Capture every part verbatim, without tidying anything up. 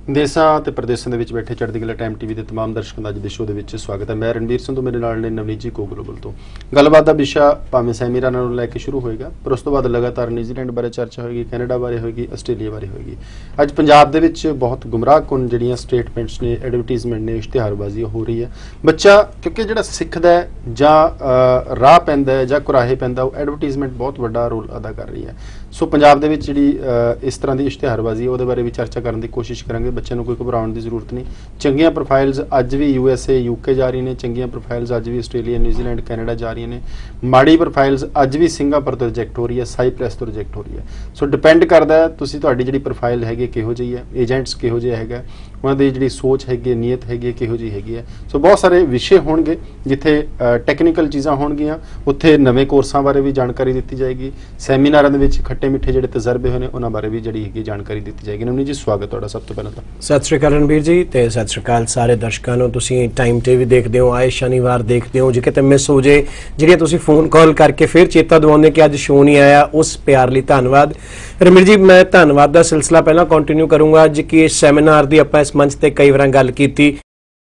देसां ते प्रदेशां दे विच बैठे चढ़दी कला टाइम टीवी के तमाम दर्शकों का अज दे शो दे विच स्वागत है। मैं रणवीर सिंह तो मेरे नाल ने नवनीत जी को ग्लोबल तो गलबात का विषय भावें सैमीरा नालों लैके शुरू होएगा, पर उस तो बाद लगातार न्यूजीलैंड बारे चर्चा होएगी, कैनेडा बारे होएगी, आस्ट्रेलिया बारे होएगी। अज पंजाब दे विच बहुत गुमराह कुन जिहड़ियां स्टेटमेंट्स ने, एडवरटाइजमेंट ने, इश्तिहारबाजी हो रही है। बच्चा क्योंकि जिहड़ा सिखदा है जां राह पैंदा है जां कुराहे पैंदा, वो एडवरटाइजमेंट बहुत वड्डा रोल अदा कर रही है। सो पंजाब दे विच जिहड़ी इस तरह की इश्तिहारबाजी उहदे बारे भी चर्चा करने की कोशिश करांगे। बच्चों को कोई घबराउण की जरूरत नहीं। चंगियां प्रोफाइल्स अज भी यू एस ए यूके जा रही ने, चंगियां प्रोफाइल्स अज भी आस्ट्रेलिया, न्यूजीलैंड, कैनेडा जा रही ने। माड़ी प्रोफाइल्स अज भी सिंगापुर तो रिजैक्ट हो रही है, साइप्रैस तो रिजैक्ट हो रही है। सो डिपेंड करता है तुसीं तुहाडी जिहड़ी प्रोफाइल हैगी किहो जी है, एजेंट्स किहो जिहा हैगा, उन्हां दी जिहड़ी सोच हैगी, नीयत हैगी किहो जी हैगी है। सो बहुत सारे विषय होणगे जिथे टैक्नीकल चीज़ां होणगियां, उत्थे नवे कोर्सां बारे भी जानकारी दी जाएगी। सैमीनारां दे विच खट्टे मिठे जिहड़े तजर्बे होए ने उन्हां बारे भी जिहड़ी हैगी जानकारी दी जाएगी। नवनीत जी स्वागत तुहाडा सब तो पहलां तां। सत श्री अकाल रणबीर जी ते सत श्री अकाल सारे दर्शकों को। तुसीं टाइम टीवी देखते हो, आए शनिवार देखते हो, जे किते मिस हो जाए जिहड़ियां तुसीं फोन कॉल करके फिर चेता दवाउंदे कि अज शो नहीं आया, उस प्यार लई धन्नवाद। रणबीर जी मैं धन्नवाद का सिलसिला पहला कंटिन्यू करूंगा। अज की सैमीनार की आपां इस मंच ते कई बार गल कीती,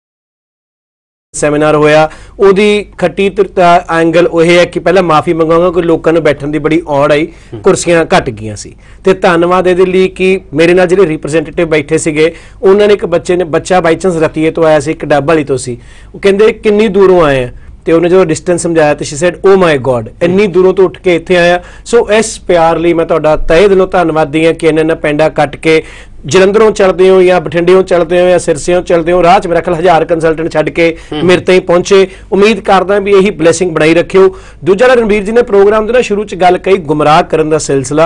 सैमीनार होया ओदी खट्टी एंगल वो है कि पहला माफ़ी मंगाऊंगा कि लोगों ने बैठने की बड़ी औड़ आई, कुर्सियां घट गई सी। ते धन्नवाद ये लिए कि मेरे नाल जिहड़े रिप्रजेंटेटिव बैठे सीगे, उन्होंने एक बच्चे ने बच्चा बाई चांस रतीए तो आया सी, डब वाली तो सी, वो कहंदे किन्नी दूरों आए हैं, तो उन्हें जो डिस्टेंस समझाया तो she said oh my god इन्नी दूरों तो उठ के इत्थे आया। सो इस प्यार लिए मैं तुहाडा तहे दिलों धन्नवादी हाँ कि इन्हां ने पेंडा कट के जलंधरों चलते हो या बठिंडियों चलते हो या सिरसियों चलते हो, राह च मेरा ख्याल हजार कंसलटेंट छड्ड के मेरे तई पहुंचे। उम्मीद करदा भी यही ब्लैसिंग बनाई रखियो। दूजा रणबीर जी ने प्रोग्राम दे ना शुरू च गल कही गुमराह करन दा सिलसिला।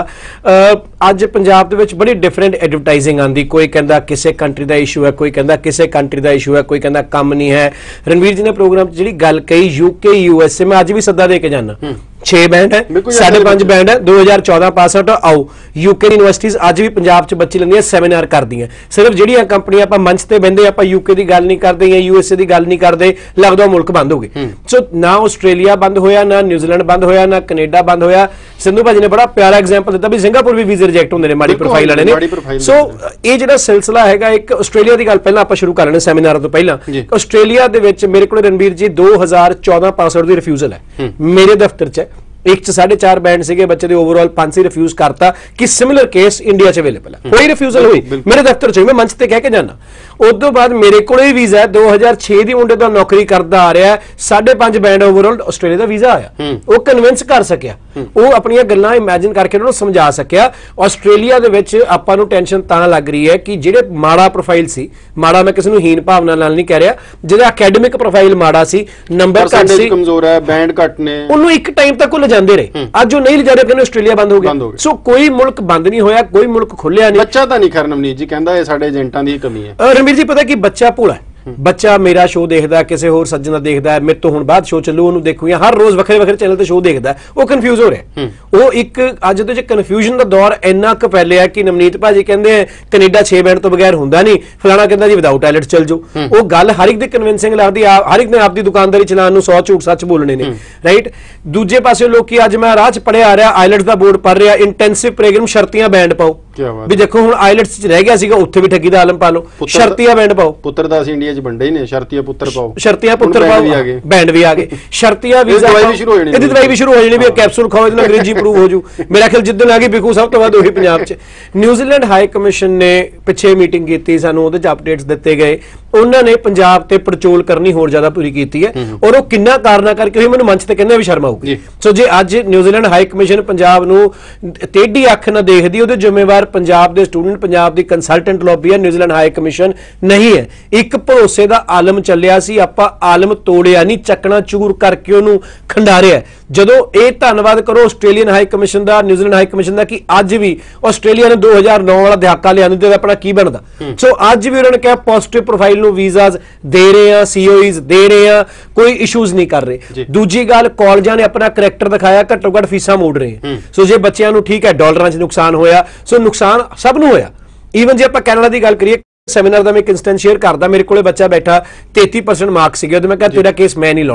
अज पंजाब दे विच बड़ी डिफरेंट एडवरटाइजिंग आंदी, कोई कहंदा किसी कंट्री दा इशू है, कोई कहंदा किसी कंट्री दा इशू है, कोई कहंदा कम नहीं है। रणबीर जी ने प्रोग्राम जिहड़ी गल कही यूके यूएसए, मैं अज भी सद्दा दे के जाना, छे बैंड है, साढ़े पांच बैंड है, दो हजार चौदह पास आउट आओ। यूके यूनिवर्सिटीज अज भी पंजाब च बच्चे लैंदियां, सैमीनार करदियां। सिर्फ जिहड़ियां कंपनियां आपां मंच ते बहिंदे आपां यूके की गल नहीं करते या यूएसए की गल नहीं करते, लगदा मुल्क बंद हो गए। सो ना आस्ट्रेलिया बंद होया, ना न्यूजीलैंड बंद होया, ना कनेडा बंद होया। सिंधु भाजी ने बड़ा प्यारा एग्जाम्पल दिता भी सिंगापुर भी वीजे रिजैक्ट होंदे ने माड़ी प्रोफाइल वाले ने। सो ये जिहड़ा सिलसिला हैगा, एक आस्ट्रेलिया की गल पहलां आपां शुरू कर लेने सैमीनार तो पहलां। आस्ट्रेलिया दे विच मेरे कोल रणबीर जी दो हजार चौदह पास आउट की रिफ्यूजल है, मेरे दफ्तर च एक च साढ़े चार बैंड से बच्चे ओवरऑल पांच से रिफ्यूज करता कि सिमिलर केस इंडिया च अवेलेबल है, कोई रिफ्यूजल हुई मेरे दफ्तर च, मैं मंच ते कह के जाना। उस तो बाद मेरे को वीजा है दो हजार छे की मुंडे तो नौकरी करता आ रहा है, साढ़े पांच बैंड ओवरऑल आस्ट्रेलिया का वीजा आया, वो कन्विंस कर सकिया, वो अपनी गल्लां इमेजिन करके उन्होंने समझा सकिया। आस्ट्रेलिया दे विच आपां नूं टेंशन तां लग रही है कि जिहड़े माड़ा प्रोफाइल सी, माड़ा मैं किसी नूं हीन भावना नाल नहीं कह रहा, जिहड़ा अकैडमिक प्रोफाइल माड़ा सी, नंबर घट सी, कमजोर है, बैंड घट ने, उन्होंने एक टाइम तक वो जांदे रहे, अज वो नहीं ले जा रहे, कहने आस्ट्रेलिया बंद हो गया। सो कोई मुल्क बंद नहीं होया, कोई मुल्क खुलिया नहीं। बच्चा तो नहीं खैर नवनीत जी कहंदा साडे एजेंटां दी कमी है। रणबीर जी पता कि बच्चा भोला है, बच्चा मेरा शो देखता, किसी होर सज्जन का देखता है, मेरे तो हुण बाद शो चलू उन्होंने देखू, हर रोज वखरे वखरे चैनल ते शो देखता है, वो कन्फ्यूज हो रहा है। वो एक अज दे कन्फ्यूजन का दौर इन्ना क फैलिया है कि नवनीत भाजी कहंदे कनेडा छे बैंड तो बगैर हुंदा नहीं, फलाना कहंदा जी विदाउट आइलेट चल जाओ। वो गल हर एक दी कन्विंसिंग लगदी, हर एक ने आपकी दुकानदारी चलाने नूं सौ झूठ सच बोलने ने, राइट। दूजे पासे लोग अज मैं राह च पढ़िया आ रहा, आइलेट्स का बोर्ड पढ़ रहा, इंटेंसिव प्रोग्राम शर्तियां बैंड पाओ, भी देखो हुण आइलेट्स च रह गया सीगा, उत्थे भी ठगी दा आलम पा लो, शर्तियां बैंड पाओ। पुत्र दा असीं इंडिया च वंडे ही ने, शर्तियां पुत्र पाओ, शर्तियां पुत्र पाओ, बैंड भी आ गए, शर्तियां वीजा दवाई भी शुरू हो जानी, ਇਹਦੀ ਦਵਾਈ ਵੀ ਸ਼ੁਰੂ ਹੋ ਜਾਣੀ ਵੀ ਕੈਪਸੂਲ ਖਾਓ ਇਹਦੇ ਨਾਲ ਅੰਗਰੇਜ਼ੀ ਇੰਪਰੂਵ ਹੋ ਜੂ। ਮੇਰਾ ਖਿਆਲ ਜਿੱਦਣ ਆ ਗਈ ਬਿਕੂ ਸਭ ਤੋਂ ਵੱਧ ਉਹੀ ਪੰਜਾਬ 'ਚ। ਨਿਊਜ਼ੀਲੈਂਡ ਹਾਈ ਕਮਿਸ਼ਨ ਨੇ ਪਿੱਛੇ ਮੀਟਿੰਗ ਕੀਤੀ, ਸਾਨੂੰ ਉਹਦੇ 'ਚ ਅਪਡੇਟਸ ਦਿੱਤੇ ਗਏ, ਉਹਨਾਂ ਨੇ ਪੰਜਾਬ ਤੇ ਪੜਚੋਲ ਕਰਨੀ ਹੋਰ ਜ਼ਿਆਦਾ ਪੂਰੀ ਕੀਤੀ ਹੈ, ਔਰ ਉਹ ਕਿੰਨਾ ਕਾਰਨਾ ਕਰਕੇ ਹੋਈ ਮੈਨੂੰ ਮੰਚ ਤੇ ਕਹਿੰਦੇ ਵੀ ਸ਼ਰਮ ਆਊਗੀ। ਸੋ ਜੇ ਅੱਜ ਨਿਊਜ਼ੀਲੈਂਡ ਹਾਈ ਕਮਿਸ਼ਨ ਪੰਜਾਬ ਨੂੰ ਟੇਢੀ ਅੱਖ ਨਾਲ ਦੇਖਦੀ, ਉਹਦੇ ਜ਼ਿੰਮੇਵਾਰ ਪੰਜਾਬ ਦੇ ਸਟੂਡੈਂਟ, ਪੰਜਾਬ ਦੀ ਕੰਸਲਟੈਂਟ ਲੌਬੀ ਹੈ, ਨਿਊਜ਼ੀਲੈਂਡ ਹਾਈ ਕਮਿਸ਼ਨ ਨਹੀਂ ਹੈ। ਇੱਕ ਭਰੋਸੇ ਦਾ ਆਲਮ ਚੱਲਿਆ ਸੀ, ਆਪਾਂ ਆਲਮ ਤੋੜਿਆ ਨਹੀਂ, ਚੱਕਣਾ ਚੂਰ ਕਰਕੇ ਉਹਨੂੰ ਖੰਡਾਰਿਆ। ਜਦੋਂ ਇਹ ਧੰਨਵਾਦ ਕਰੋ ਆਸਟ੍ਰੇਲੀਅਨ ਹਾਈ ਕਮਿਸ਼ਨ ਦਾ, ਨਿਊਜ਼ੀਲੈਂਡ ਹਾਈ ਕਮਿਸ਼ਨ ਦਾ ਕਿ ਅੱਜ ਵੀ ਆਸਟ੍ਰੇਲੀਆ ਨੇ ਦੋ ਹਜ਼ਾਰ नौ ਵਾਲਾ ਦਹਾਕਾ ਲਿਆਂਦੇ ਤੇ ਆਪਣਾ ਕੀ ਬਣਦਾ। ਸੋ ਅੱਜ ਵੀ ਉਹਨਾਂ ਨੇ ਕਿਹਾ ਪੋਜ਼ਿਟਿਵ ਪ੍ਰੋਫਾਈਲ ਨੂੰ ਵੀਜ਼ਾਸ ਦੇ ਰਹੇ ਆ, ਸੀਓਈਜ਼ ਦੇ ਰਹੇ ਆ, ਕੋਈ ਇਸ਼ੂਜ਼ ਨਹੀਂ ਕਰ ਰਹੇ। ਦੂਜੀ ਗੱਲ ਕਾਲਜਾਂ ਨੇ ਆਪਣਾ ਕਰੈਕਟਰ ਦਿਖਾਇਆ, ਘੱਟੋ ਘੱਟ ਫੀਸਾਂ ਮੋੜ ਰਹੇ। ਸੋ ਜੇ ਬੱਚਿਆਂ ਨੂੰ ਠੀਕ ਹੈ ਡਾਲਰਾਂ 'ਚ ਨੁਕਸਾਨ ਹੋਇਆ, ਸੋ ਨੁਕਸਾਨ ਸਭ ਨੂੰ ਹੋਇਆ। ਈਵਨ ਜੇ ਆਪਾਂ ਕੈਨੇਡਾ ਦੀ ਗੱਲ ਕਰੀਏ, ਸੈਮੀਨਾਰ ਦਾ ਮੈਂ ਇੱਕ ਇੰਸਟੈਂਸ ਸ਼ੇਅਰ ਕਰਦਾ, ਮੇਰੇ ਕੋਲੇ ਬੱਚਾ ਬੈਠਾ ਤੇਤੀ परसेंट ਮਾਰਕਸ ਸੀਗੇ, ਉਹਦੇ ਮੈਂ ਕਿਹਾ ਤੇਰਾ ਕੇਸ ਮੈਂ ਨਹੀਂ ਲਾਉਣਾ,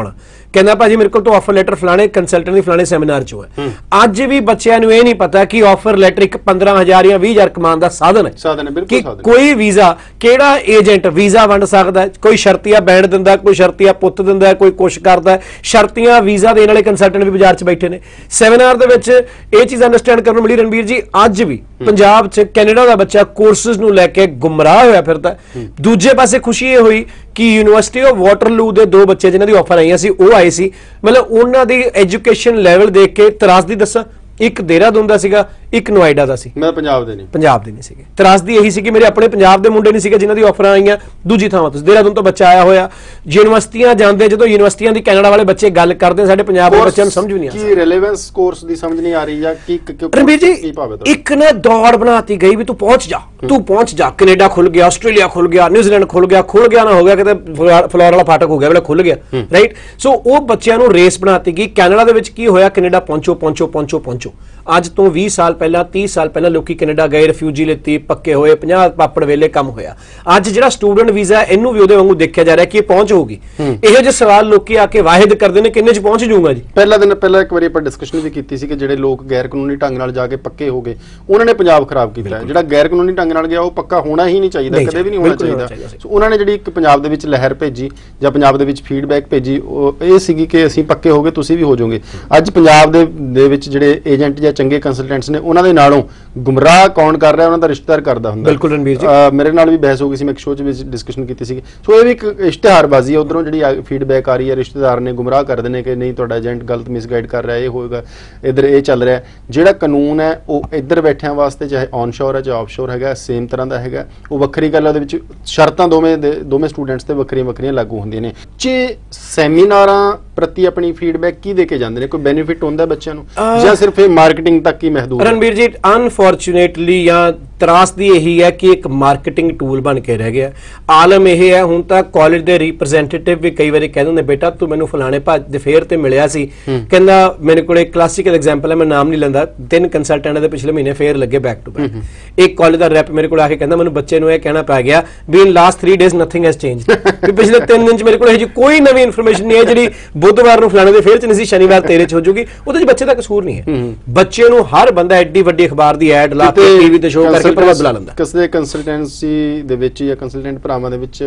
ਕਹਿੰਦਾ ਭਾਜੀ ਮੇਰੇ ਕੋਲ ਤਾਂ ਆਫਰ ਲੈਟਰ ਫਲਾਣੇ ਕੰਸਲਟੈਂਟ ਦੀ ਫਲਾਣੇ ਸੈਮੀਨਾਰ ਚੋਂ ਹੈ। ਅੱਜ ਵੀ ਬੱਚਿਆਂ ਨੂੰ ਇਹ ਨਹੀਂ ਪਤਾ ਕਿ ਆਫਰ ਲੈਟਰ ਇੱਕ ਪੰਦਰਾਂ ਹਜ਼ਾਰ ਜਾਂ ਵੀਹ ਹਜ਼ਾਰ ਕਮਾਉਣ ਦਾ ਸਾਧਨ ਹੈ। ਸਾਧਨ ਹੈ, ਬਿਲਕੁਲ ਸਾਧਨ। ਕੋਈ ਵੀਜ਼ਾ, ਕਿਹੜਾ ਏਜੰਟ ਵੀਜ਼ਾ ਵੰਡ ਸਕਦਾ? ਕੋਈ ਸ਼ਰਤੀਆ ਬੈਂਡ ਦਿੰਦਾ, ਕੋਈ ਸ਼ਰਤੀਆ ਪੁੱਤ ਦਿੰਦਾ, ਕੋਈ ਕੁਛ ਕਰਦਾ। ਸ਼ਰਤੀਆਂ ਵੀਜ਼ਾ ਦੇਣ ਵਾਲੇ ਕੰਸਲਟੈਂਟ ਵੀ ਬਾਜ਼ਾਰ 'ਚ ਬੈਠੇ ਨੇ। ਸੈਮੀਨਾਰ ਦੇ ਵਿੱਚ ਇਹ ਚੀਜ਼ ਅੰਡਰਸਟੈਂਡ ਕਰਨ ਨੂੰ ਮਿਲੀ ਰਣਬੀਰ ਜੀ, ਅੱਜ ਵੀ ਪੰਜਾਬ 'ਚ ਕੈਨੇਡਾ ਦਾ ਬੱਚਾ ਕੋਰਸਿਸ ਨੂੰ ਲੈ ਕੇ ਗੁੰਮਰਾਹ ਹੋਇਆ ਫਿਰਦਾ। ਦੂਜੇ ਪਾਸੇ ਖੁਸ਼ੀ ਇਹ ਹੋਈ ਕਿ ਯੂਨੀਵਰਸਿਟੀ ਆਫ ਵਾਟਰਲੂ ਦੇ ਦੋ ਬੱਚੇ ਜਿਨ੍ਹਾਂ ਦੀ ਆਫਰ ਆਈਆਂ ਸੀ ਉਹ ਆਏ ਸੀ। ਮਤਲਬ ਉਹਨਾਂ ਦੀ ਐਜੂਕੇਸ਼ਨ ਲੈਵਲ ਦੇਖ ਕੇ ਤਰਾਸਦੀ ਦੱਸਾਂ, ਇੱਕ ਦੇਹਰਾਦੂਨ ਦਾ ਸੀਗਾ, ਇੱਕ ਨੋਇਡਾ ਦਾ ਸੀ। ਮੈਂ ਪੰਜਾਬ ਦੇ ਨਹੀਂ ਪੰਜਾਬ ਦੇ ਨਹੀਂ ਸੀਗੇ। ਤਰਾਸਦੀ ਇਹੀ ਸੀ ਕਿ ਮੇਰੇ ਆਪਣੇ ਪੰਜਾਬ ਦੇ ਮੁੰਡੇ ਨਹੀਂ ਸੀਗੇ ਜਿਨ੍ਹਾਂ ਦੀ ਆਫਰਾਂ ਆਈਆਂ। ਦੂਜੀ ਥਾਂ ਤੋਂ ਦੇਹਰਾਦੂਨ ਤੋਂ ਬੱਚਾ ਆਇਆ ਹੋਇਆ। ਯੂਨੀਵਰਸਿਟੀਆਂ ਜਾਂਦੇ, ਜਦੋਂ ਯੂਨੀਵਰਸਿਟੀਆਂ ਦੀ ਕੈਨੇਡਾ ਵਾਲੇ ਬੱਚੇ ਗੱਲ ਕਰਦੇ, ਸਾਡੇ ਪੰਜਾਬ ਦੇ ਬੱਚਿਆਂ ਨੂੰ ਸਮਝ ਵੀ ਨਹੀਂ ਆ ਕੀ ਰਿਲੇਵੈਂਸ ਕੋਰਸ ਦੀ ਸਮਝ ਨਹੀਂ ਆ ਰਹੀ ਜਾਂ ਕੀ ਰਣਬੀਰ ਜੀ, ਇੱਕ ਨਾ ਦੌੜ ਬਣਾਤੀ ਗਈ ਵੀ ਤੂੰ ਪਹੁੰਚ ਜਾ, ਤੂੰ ਪਹੁੰਚ ਜਾ। ਕੈਨੇਡਾ ਖੁੱਲ ਗਿਆ, ਆਸਟ੍ਰੇਲੀਆ ਖੁੱਲ ਗਿਆ, ਨਿਊਜ਼ੀਲੈਂਡ ਖੁੱਲ ਗਿਆ, ਖੁੱਲ ਗਿਆ ਨਾ ਹੋ ਗਿਆ ਕਿਤੇ ਫਲੋਰ ਵਾਲਾ ਫਾਟਕ ਹੋ ਗਿਆ ਵੇਲੇ ਖੁੱਲ ਗਿਆ, ਰਾਈਟ। ਸੋ ਉਹ ਬੱਚਿਆਂ ਨੂੰ ਰੇਸ ਬਣਾਤੀ ਗਈ। ਕੈਨੇਡਾ ਦੇ ਵਿੱਚ ਕੀ ਹੋਇਆ? ਕੈਨੇਡਾ ਪਹੁੰਚੋ ਪਹੁੰਚੋ ਪਹੁੰਚੋ ਪਹੁੰਚੋ। ਅੱਜ ਤੋਂ ਵੀਹ ਸਾਲ ਪਹਿਲਾਂ, ਤੀਹ ਸਾਲ ਪਹਿਲਾਂ ਲੋਕੀ ਕੈਨੇਡਾ ਗਏ, ਰਿਫਿਊਜੀ ਲਿੱਤੀ, ਪੱਕੇ ਹੋਏ, ਪੰਜਾਹ ਪਾਪੜ ਵੇਲੇ ਕੰਮ ਹੋਇਆ। ਅੱਜ ਜਿਹੜਾ ਸਟੂਡੈਂਟ ਵੀਜ਼ਾ, ਇਹਨੂੰ ਵੀ ਉਹਦੇ ਵਾਂਗੂ ਦੇਖਿਆ ਜਾ ਰਿਹਾ ਕਿ ਇਹ ਪਹੁੰਚ ਹੋਊਗੀ। ਇਹੋ ਜਿਹੇ ਸਵਾਲ ਲੋਕੀ ਆ ਕੇ ਵਾਹਿਦ ਕਰਦੇ ਨੇ, ਕਿੰਨੇ ਚ ਪਹੁੰਚ ਜਾਊਗਾ ਜੀ? ਪਹਿਲਾ ਦਿਨ ਪਹਿਲਾਂ ਇੱਕ ਵਾਰੀ ਆਪਾਂ ਡਿਸਕਸ਼ਨ ਵੀ ਕੀਤੀ ਸੀ ਕਿ ਜਿਹੜੇ ਲੋਕ ਗੈਰ ਕਾਨੂੰਨੀ ਢੰਗ ਨਾਲ ਜਾ ਕੇ ਪੱਕੇ ਹੋ ਗਏ, ਉਹਨਾਂ ਨੇ ਪੰਜਾਬ ਖਰਾਬ ਕੀਤਾ। ਜਿਹੜਾ ਗੈਰ ਕਾਨੂੰਨੀ ਢੰਗ ਨਾਲ ਗਿਆ ਉਹ ਪੱਕਾ ਹੋਣਾ ਹੀ ਨਹੀਂ ਚਾਹੀਦਾ, ਕਦੇ ਵੀ ਨਹੀਂ ਹੋਣਾ ਚਾਹੀਦਾ। ਸੋ ਉਹਨਾਂ ਨੇ ਜਿਹੜੀ ਇੱਕ ਪੰਜਾਬ ਦੇ ਵਿੱਚ ਲਹਿਰ ਭੇਜੀ ਜਾਂ ਪੰਜਾਬ ਦੇ ਵਿੱਚ ਫੀਡਬੈਕ ਭੇਜੀ, ਉਹ ਇਹ ਸੀਗੀ ਕਿ ਅਸੀਂ ਪੱਕੇ ਹੋ ਗਏ, ਤੁਸੀਂ ਵੀ ਹੋ ਜਾਓਗੇ। ਅੱਜ ਪੰਜਾਬ ਦੇ ਦੇ ਵਿੱਚ ਜਿਹੜੇ ਏਜੰਟ ਜਾਂ ਚੰਗੇ ਕੰਸਲਟੈਂਟਸ ਨੇ, ਉਹਨਾਂ ਦੇ ਨਾਲੋਂ ਗੁੰਮਰਾਹ ਕੌਣ ਕਰ ਰਿਹਾ? ਉਹਨਾਂ ਦਾ ਰਿਸ਼ਤੇਦਾਰ ਕਰਦਾ ਹੁੰਦਾ। ਬਿਲਕੁਲ ਰਣਬੀਰ ਜੀ, ਮੇਰੇ ਨਾਲ ਵੀ ਬਹਿਸ ਹੋ ਗਈ ਸੀ, ਮੈਂ ਇੱਕ ਸ਼ੋਅ 'ਚ ਵੀ ਡਿਸਕਸ਼ਨ ਕੀਤੀ ਸੀ। ਸੋ ਇਹ ਵੀ ਇੱਕ ਇਸ਼ਤਿਹਾਰਬਾਜ਼ੀ ਹੈ। ਉਧਰੋਂ ਜਿਹੜੀ ਫੀਡਬੈਕ ਆ ਰਹੀ ਹੈ, ਰਿਸ਼ਤੇਦਾਰ ਨੇ ਗੁੰਮਰਾਹ ਕਰਦੇ ਨੇ ਕਿ ਨਹੀਂ ਤੁਹਾਡਾ ਏਜੰਟ ਗਲਤ ਮਿਸਗਾਈਡ ਕਰ ਰਿਹਾ, ਇਹ ਹੋਏਗਾ, ਇੱਧਰ ਇਹ ਚੱਲ ਰਿਹਾ। ਜਿਹੜਾ ਕਾਨੂੰਨ ਹੈ ਉਹ ਇੱਧਰ ਬੈਠਿਆਂ ਵਾਸਤੇ, ਚਾਹੇ ਔਨਸ਼ੋਰ ਹੈ ਚਾਹੇ ਆਫਸ਼ੋਰ ਹੈਗਾ, ਸੇਮ ਤਰ੍ਹਾਂ ਦਾ ਹੈਗਾ। ਉਹ ਵੱਖਰੀ ਗੱਲ, ਉਹਦੇ ਵਿੱਚ ਸ਼ਰਤਾਂ ਦੋਵੇਂ ਦੋਵੇਂ ਸਟੂਡੈਂਟਸ ਤੇ ਵੱਖਰੀਆਂ ਵੱਖਰੀਆਂ ਲਾਗੂ ਹੁੰਦੀਆਂ ਨੇ। ਜੇ ਸੈਮੀਨਾਰਾਂ ਪ੍ਰਤੀ ਆਪਣੀ ਫੀਡਬੈਕ ਕੀ ਦੇ ਕੇ ਜਾਂਦੇ ਨੇ? ਕੋਈ ਬੈਨੀਫਿਟ ਹੁੰਦਾ ਬੱਚਿਆਂ ਨੂੰ ਜਾਂ ਸਿਰਫ ਇਹ ਮਾਰਕੀਟਿੰਗ ਤੱਕ ਹੀ ਮਹਿਦੂਦ? ਰਣਬੀਰ ਜੀ, ਅਨਫੋਰਚੂਨੇਟਲੀ ਜਾਂ ਤਰਾਸਦੀ ਇਹੀ ਹੈ ਕਿ ਇੱਕ ਮਾਰਕੀਟਿੰਗ ਟੂਲ ਬਣ ਕੇ ਰਹਿ ਗਿਆ। ਆਲਮ ਇਹ ਹੈ, ਹੁਣ ਤਾਂ ਕਾਲਜ ਦੇ ਰਿਪਰੈਜ਼ੈਂਟੇਟਿਵ ਵੀ ਕਈ ਵਾਰੀ ਕਹਿ ਦਿੰਦੇ, ਬੇਟਾ ਤੂੰ ਮੈਨੂੰ ਫਲਾਣੇ ਭੱਜ ਦੇ ਫੇਅਰ ਤੇ ਮਿਲਿਆ ਸੀ। ਕਹਿੰਦਾ ਮੇਰੇ ਕੋਲ ਇੱਕ ਕਲਾਸਿਕਲ ਐਗਜ਼ਾਮਪਲ ਹੈ, ਮੈਂ ਨਾਮ ਨਹੀਂ ਲੈਂਦਾ, ਤਿੰਨ ਕੰਸਲਟੈਂਟਾਂ ਦੇ ਪਿਛਲੇ ਮਹੀਨੇ ਫੇਅਰ ਲੱਗੇ ਬੈਕ ਟੂ ਬੈਕ। ਇੱਕ ਕਾਲਜ ਦਾ ਰੈਪ ਮੇਰੇ ਕੋਲ ਆ ਕੇ ਕਹਿੰਦਾ, ਮੈਨੂੰ ਬੱਚੇ ਨੂੰ ਇਹ ਕਹਿਣਾ ਪੈ ਗਿਆ ਵੀ in last three days nothing has changed, ਵੀ ਪਿਛਲੇ ਤਿੰਨ ਦਿਨ ਚ ਮੇਰੇ ਕੋਲ ਇਹ ਜੀ ਕੋਈ ਨਵੀਂ ਇਨਫੋਰਮੇਸ਼ਨ ਨਹੀਂ ਹੈ ਜਿਹੜੀ ਬੁੱਧਵਾਰ ਨੂੰ ਫਲਾਣੇ ਦੇ ਫੇਅਰ ਚ ਨਹੀਂ ਸੀ, ਸ਼ਨੀਵਾਰ ਤੇਰੇ ਚ ਹੋ ਜੂਗੀ। ਉਹਦੇ ਚ ਬੱਚੇ ਦਾ ਕਸੂਰ ਨਹੀਂ ਹੈ। ਬੱਚੇ ਨੂੰ ਹਰ ਬੰਦਾ ਐਡੀ ਵੱਡੀ ਅਖਬਾਰ ਦੀ ਐਡ ਲਾ ਕੇ ਟੀਵੀ ਤੇ ਸ਼ੋਅ ਕਰਕੇ ਪ੍ਰਭਾਵ ਬੁਲਾ ਲੈਂਦਾ। ਕਿਸੇ ਕੰਸਲਟੈਂਸੀ ਦੇ ਵਿੱਚ ਜਾਂ ਕੰਸਲਟੈਂਟ ਭਰਾਵਾਂ ਦੇ ਵਿੱਚ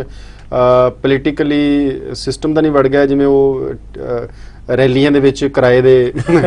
ਪੋਲੀਟੀਕਲੀ ਸਿਸਟਮ ਦਾ ਨਹੀਂ ਵੜ ਗਿਆ, ਜਿਵੇਂ ਉਹ ਰੈਲੀਆਂ ਦੇ ਵਿੱਚ ਕਿਰਾਏ ਦੇ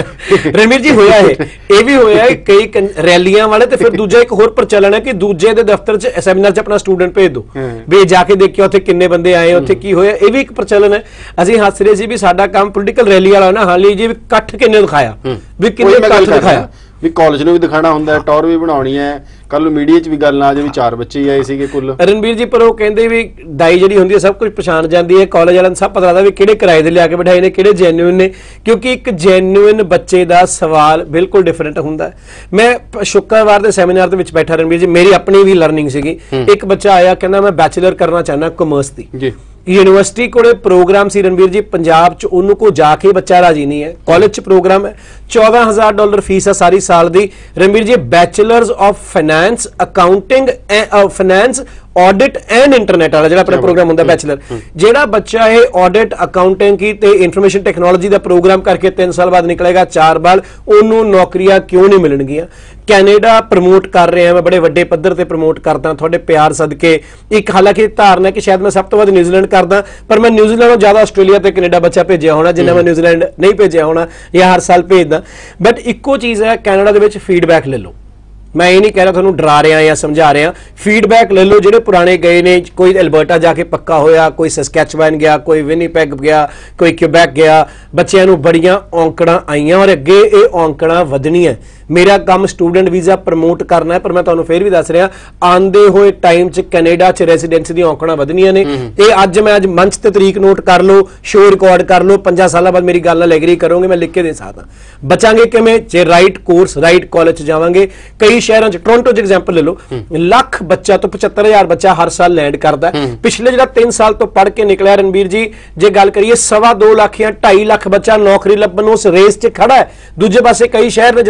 ਰਣਬੀਰ ਜੀ ਹੋਇਆ ਇਹ ਇਹ ਵੀ ਹੋਇਆ ਕਈ ਰੈਲੀਆਂ ਵਾਲੇ। ਤੇ ਫਿਰ ਦੂਜਾ ਇੱਕ ਹੋਰ ਪ੍ਰਚਲਨ ਹੈ ਕਿ ਦੂਜੇ ਦੇ ਦਫ਼ਤਰ 'ਚ ਸੈਮੀਨਾਰ 'ਚ ਆਪਣਾ ਸਟੂਡੈਂਟ ਭੇਜ ਦੋ ਵੀ ਜਾ ਕੇ ਦੇਖਿਓ ਉੱਥੇ ਕਿੰਨੇ ਬੰਦੇ ਆਏ, ਉੱਥੇ ਕੀ ਹੋਇਆ। ਇਹ ਵੀ ਇੱਕ ਪ੍ਰਚਲਨ ਹੈ। ਅਸੀਂ ਹੱਸ ਰਹੇ ਸੀ ਵੀ ਸਾਡਾ ਕੰਮ ਪੋਲੀਟੀਕਲ ਰੈਲੀ ਵਾਲਾ ਨਾ, ਹਾਲੀ ਜੀ ਵੀ ਇਕੱਠ ਕਿੰਨੇ ਦਿਖਾਇਆ, ਵੀ ਕਿੰਨੇ ਇਕੱਠ ਦਿਖਾਇਆ, ਵੀ ਕਾਲਜ ਨੂੰ ਵੀ ਦਿਖਾਣਾ ਹੁੰਦਾ, ਟੌਰ ਵੀ ਬਣਾਉਣੀ ਹੈ। ਕੱਲ ਨੂੰ ਮੀਡੀਆ 'ਚ ਵੀ ਗੱਲ ਨਾ ਆ ਜਾਵੇ ਵੀ ਚਾਰ ਬੱਚੇ ਹੀ ਆਏ ਸੀਗੇ ਕੁੱਲ। ਰਣਬੀਰ ਜੀ, ਪਰ ਉਹ ਕਹਿੰਦੇ ਵੀ ਦਾਈ ਜਿਹੜੀ ਹੁੰਦੀ ਹੈ ਸਭ ਕੁਝ ਪਛਾਣ ਜਾਂਦੀ ਹੈ। ਕਾਲਜ ਵਾਲਿਆਂ ਨੂੰ ਸਭ ਪਤਾ ਲੱਗਦਾ ਵੀ ਕਿਹੜੇ ਕਿਰਾਏ ਦੇ ਲਿਆ ਕੇ ਬਿਠਾਏ ਨੇ, ਕਿਹੜੇ ਜੈਨੂਇਨ ਨੇ, ਕਿਉਂਕਿ ਇੱਕ ਜੈਨੂਇਨ ਬੱਚੇ ਦਾ ਸਵਾਲ ਬਿਲਕੁਲ ਡਿਫਰੈਂਟ ਹੁੰਦਾ। ਮੈਂ ਸ਼ੁੱਕਰਵਾਰ ਦੇ ਸੈਮੀਨਾਰ ਦੇ ਵਿੱਚ ਬੈਠਾ ਰਣਬੀਰ ਜੀ, ਮੇਰੀ ਆਪਣੀ ਵੀ ਲਰਨਿੰਗ ਸੀਗੀ। ਇੱਕ ਬੱਚਾ ਆਇਆ, ਕਹਿੰਦਾ ਮੈਂ ਬੈਚਲਰ ਕਰਨਾ ਚਾਹੁੰਦਾ ਕਾਮਰਸ ਦੀ ਜੀ। ਯੂਨੀਵਰਸਿਟੀ ਕੋਲੇ ਪ੍ਰੋਗਰਾਮ ਸੀ ਰਣਬੀਰ ਜੀ, ਪੰਜਾਬ 'ਚ ਉਹਨੂੰ ਕੋ ਜਾ ਕੇ ਬੱਚਾ ਰਾਜੀ ਨਹੀਂ ਹੈ। ਕਾਲਜ 'ਚ ਪ੍ਰੋਗਰਾਮ ਹੈ, ਚੌਦਾਂ ਹਜ਼ਾਰ ਡਾਲਰ ਫੀਸ ਹੈ ਸਾਰੀ ਸਾਲ ਦੀ Ranbir ji. Bachelors of finance accounting finance audit and internet ਵਾਲਾ ਜਿਹੜਾ ਆਪਣਾ ਪ੍ਰੋਗਰਾਮ ਹੁੰਦਾ ਬੈਚਲਰ। ਜਿਹੜਾ ਬੱਚਾ ਇਹ ਆਡਿਟ ਅਕਾਊਂਟਿੰਗ ਕੀ ਤੇ ਇਨਫੋਰਮੇਸ਼ਨ ਟੈਕਨੋਲੋਜੀ ਦਾ ਪ੍ਰੋਗਰਾਮ ਕਰਕੇ ਤਿੰਨ ਸਾਲ ਬਾਅਦ ਨਿਕਲੇਗਾ, ਚਾਰ ਬਾਲ, ਉਹਨੂੰ ਨੌਕਰੀਆਂ ਕਿਉਂ ਨਹੀਂ ਮਿਲਣਗੀਆਂ? ਕੈਨੇਡਾ ਪ੍ਰਮੋਟ ਕਰ ਰਿਹਾ, ਮੈਂ ਬੜੇ ਵੱਡੇ ਪੱਧਰ ਤੇ ਪ੍ਰਮੋਟ ਕਰਦਾ ਤੁਹਾਡੇ ਪਿਆਰ ਸਦਕੇ। ਇੱਕ ਹਾਲਾਂਕਿ ਧਾਰਨਾ ਕਿ ਸ਼ਾਇਦ ਮੈਂ ਸਭ ਤੋਂ ਵੱਧ ਨਿਊਜ਼ੀਲੈਂਡ ਕਰਦਾ, ਪਰ ਮੈਂ ਨਿਊਜ਼ੀਲੈਂਡ ਨਾਲੋਂ ਜ਼ਿਆਦਾ ਆਸਟ੍ਰੇਲੀਆ ਤੇ ਕੈਨੇਡਾ ਬੱਚਾ ਭੇਜਿਆ ਹੋਣਾ ਜਿੰਨਾ ਮੈਂ ਨਿਊਜ਼ੀਲੈਂਡ ਨਹੀਂ ਭੇਜਿਆ ਹੋਣਾ ਜਾਂ ਹਰ ਸਾਲ ਭੇਜਦਾ। ਬਟ ਇੱਕੋ ਚੀਜ਼ ਹੈ, ਕੈਨੇਡਾ ਦੇ ਵਿੱਚ ਫੀਡਬੈਕ ਲੈ ਲਓ। ਮੈਂ ਇਹ ਨਹੀਂ ਕਹਿ ਰਿਹਾ ਤੁਹਾਨੂੰ ਡਰਾ ਰਿਹਾ ਜਾਂ ਸਮਝਾ ਰਿਹਾ, ਫੀਡਬੈਕ ਲੈ ਲਓ। ਜਿਹੜੇ ਪੁਰਾਣੇ ਗਏ ਨੇ, ਕੋਈ ਐਲਬਰਟਾ ਜਾ ਕੇ ਪੱਕਾ ਹੋਇਆ, ਕੋਈ ਸਸਕੈਚਵਨ ਗਿਆ, ਕੋਈ ਵਿਨੀਪੈਗ ਗਿਆ, ਕੋਈ ਕਿਊਬੈਕ ਗਿਆ, ਬੱਚਿਆਂ ਨੂੰ ਬੜੀਆਂ ਔਂਕੜਾਂ ਆਈਆਂ ਔਰ ਅੱਗੇ ਇਹ ਔਂਕੜਾਂ ਵਧਣੀਆਂ। ਮੇਰਾ ਕੰਮ ਸਟੂਡੈਂਟ ਵੀਜ਼ਾ ਪ੍ਰਮੋਟ ਕਰਨਾ ਹੈ, ਪਰ ਮੈਂ ਤੁਹਾਨੂੰ ਫੇਰ ਵੀ ਦੱਸ ਰਿਹਾ, ਆਂਦੇ ਹੋਏ ਟਾਈਮ 'ਚ ਕੈਨੇਡਾ 'ਚ ਰੈਜ਼ੀਡੈਂਸੀ ਦੀਆਂ ਔਂਕੜਾਂ ਵਧਣੀਆਂ ਨੇ। ਇਹ ਅੱਜ ਮੈਂ ਅੱਜ ਮੰਚ ਤੇ ਤਰੀਕ ਨੋਟ ਕਰ ਲਓ, ਸ਼ੋਅ ਰਿਕਾਰਡ ਕਰ ਲਓ, ਪੰਜਾਂ ਸਾਲਾਂ ਬਾਅਦ ਮੇਰੀ ਗੱਲ ਨਾਲ ਐਗਰੀ ਕਰੋਗੇ, ਮੈਂ ਲਿਖ ਕੇ ਦੇ ਸਕਦਾ। ਬਚਾਂਗੇ ਕਿਵੇਂ? ਜੇ ਰਾਈਟ ਕੋਰਸ ਰਾਈਟ ਕਾਲਜ 'ਚ ਜਾਵਾਂਗੇ। ਕਈ ਸ਼ਹਿਰਾਂ 'ਚ, ਟੋਰਾਂਟੋ 'ਚ ਐਗਜ਼ਾਮਪਲ ਲੈ ਲਓ, ਲੱਖ ਬੱਚਾ ਤੋਂ ਪਚੱਤਰ ਹਜ਼ਾਰ ਬੱਚਾ ਹਰ ਸਾਲ ਲੈਂਡ ਕਰਦਾ। ਪਿਛਲੇ ਜਿਹੜਾ ਤਿੰਨ ਸਾਲ ਤੋਂ ਪੜ੍ਹ ਕੇ ਨਿਕਲਿਆ ਰਣਬੀਰ ਜੀ, ਜੇ ਗੱਲ ਕਰੀਏ ਸਵਾ ਦੋ ਲੱਖ ਜਾਂ ਢਾਈ ਲੱਖ ਬੱਚਾ ਨੌਕਰੀ ਲੱਭਣ ਉਸ ਰੇਸ 'ਚ ਖੜਾ ਹੈ। ਦੂਜੇ ਪਾਸੇ ਕਈ ਸ਼ਹਿਰ ਨੇ ਜਿੱਥੇ ਆਬਾਦੀ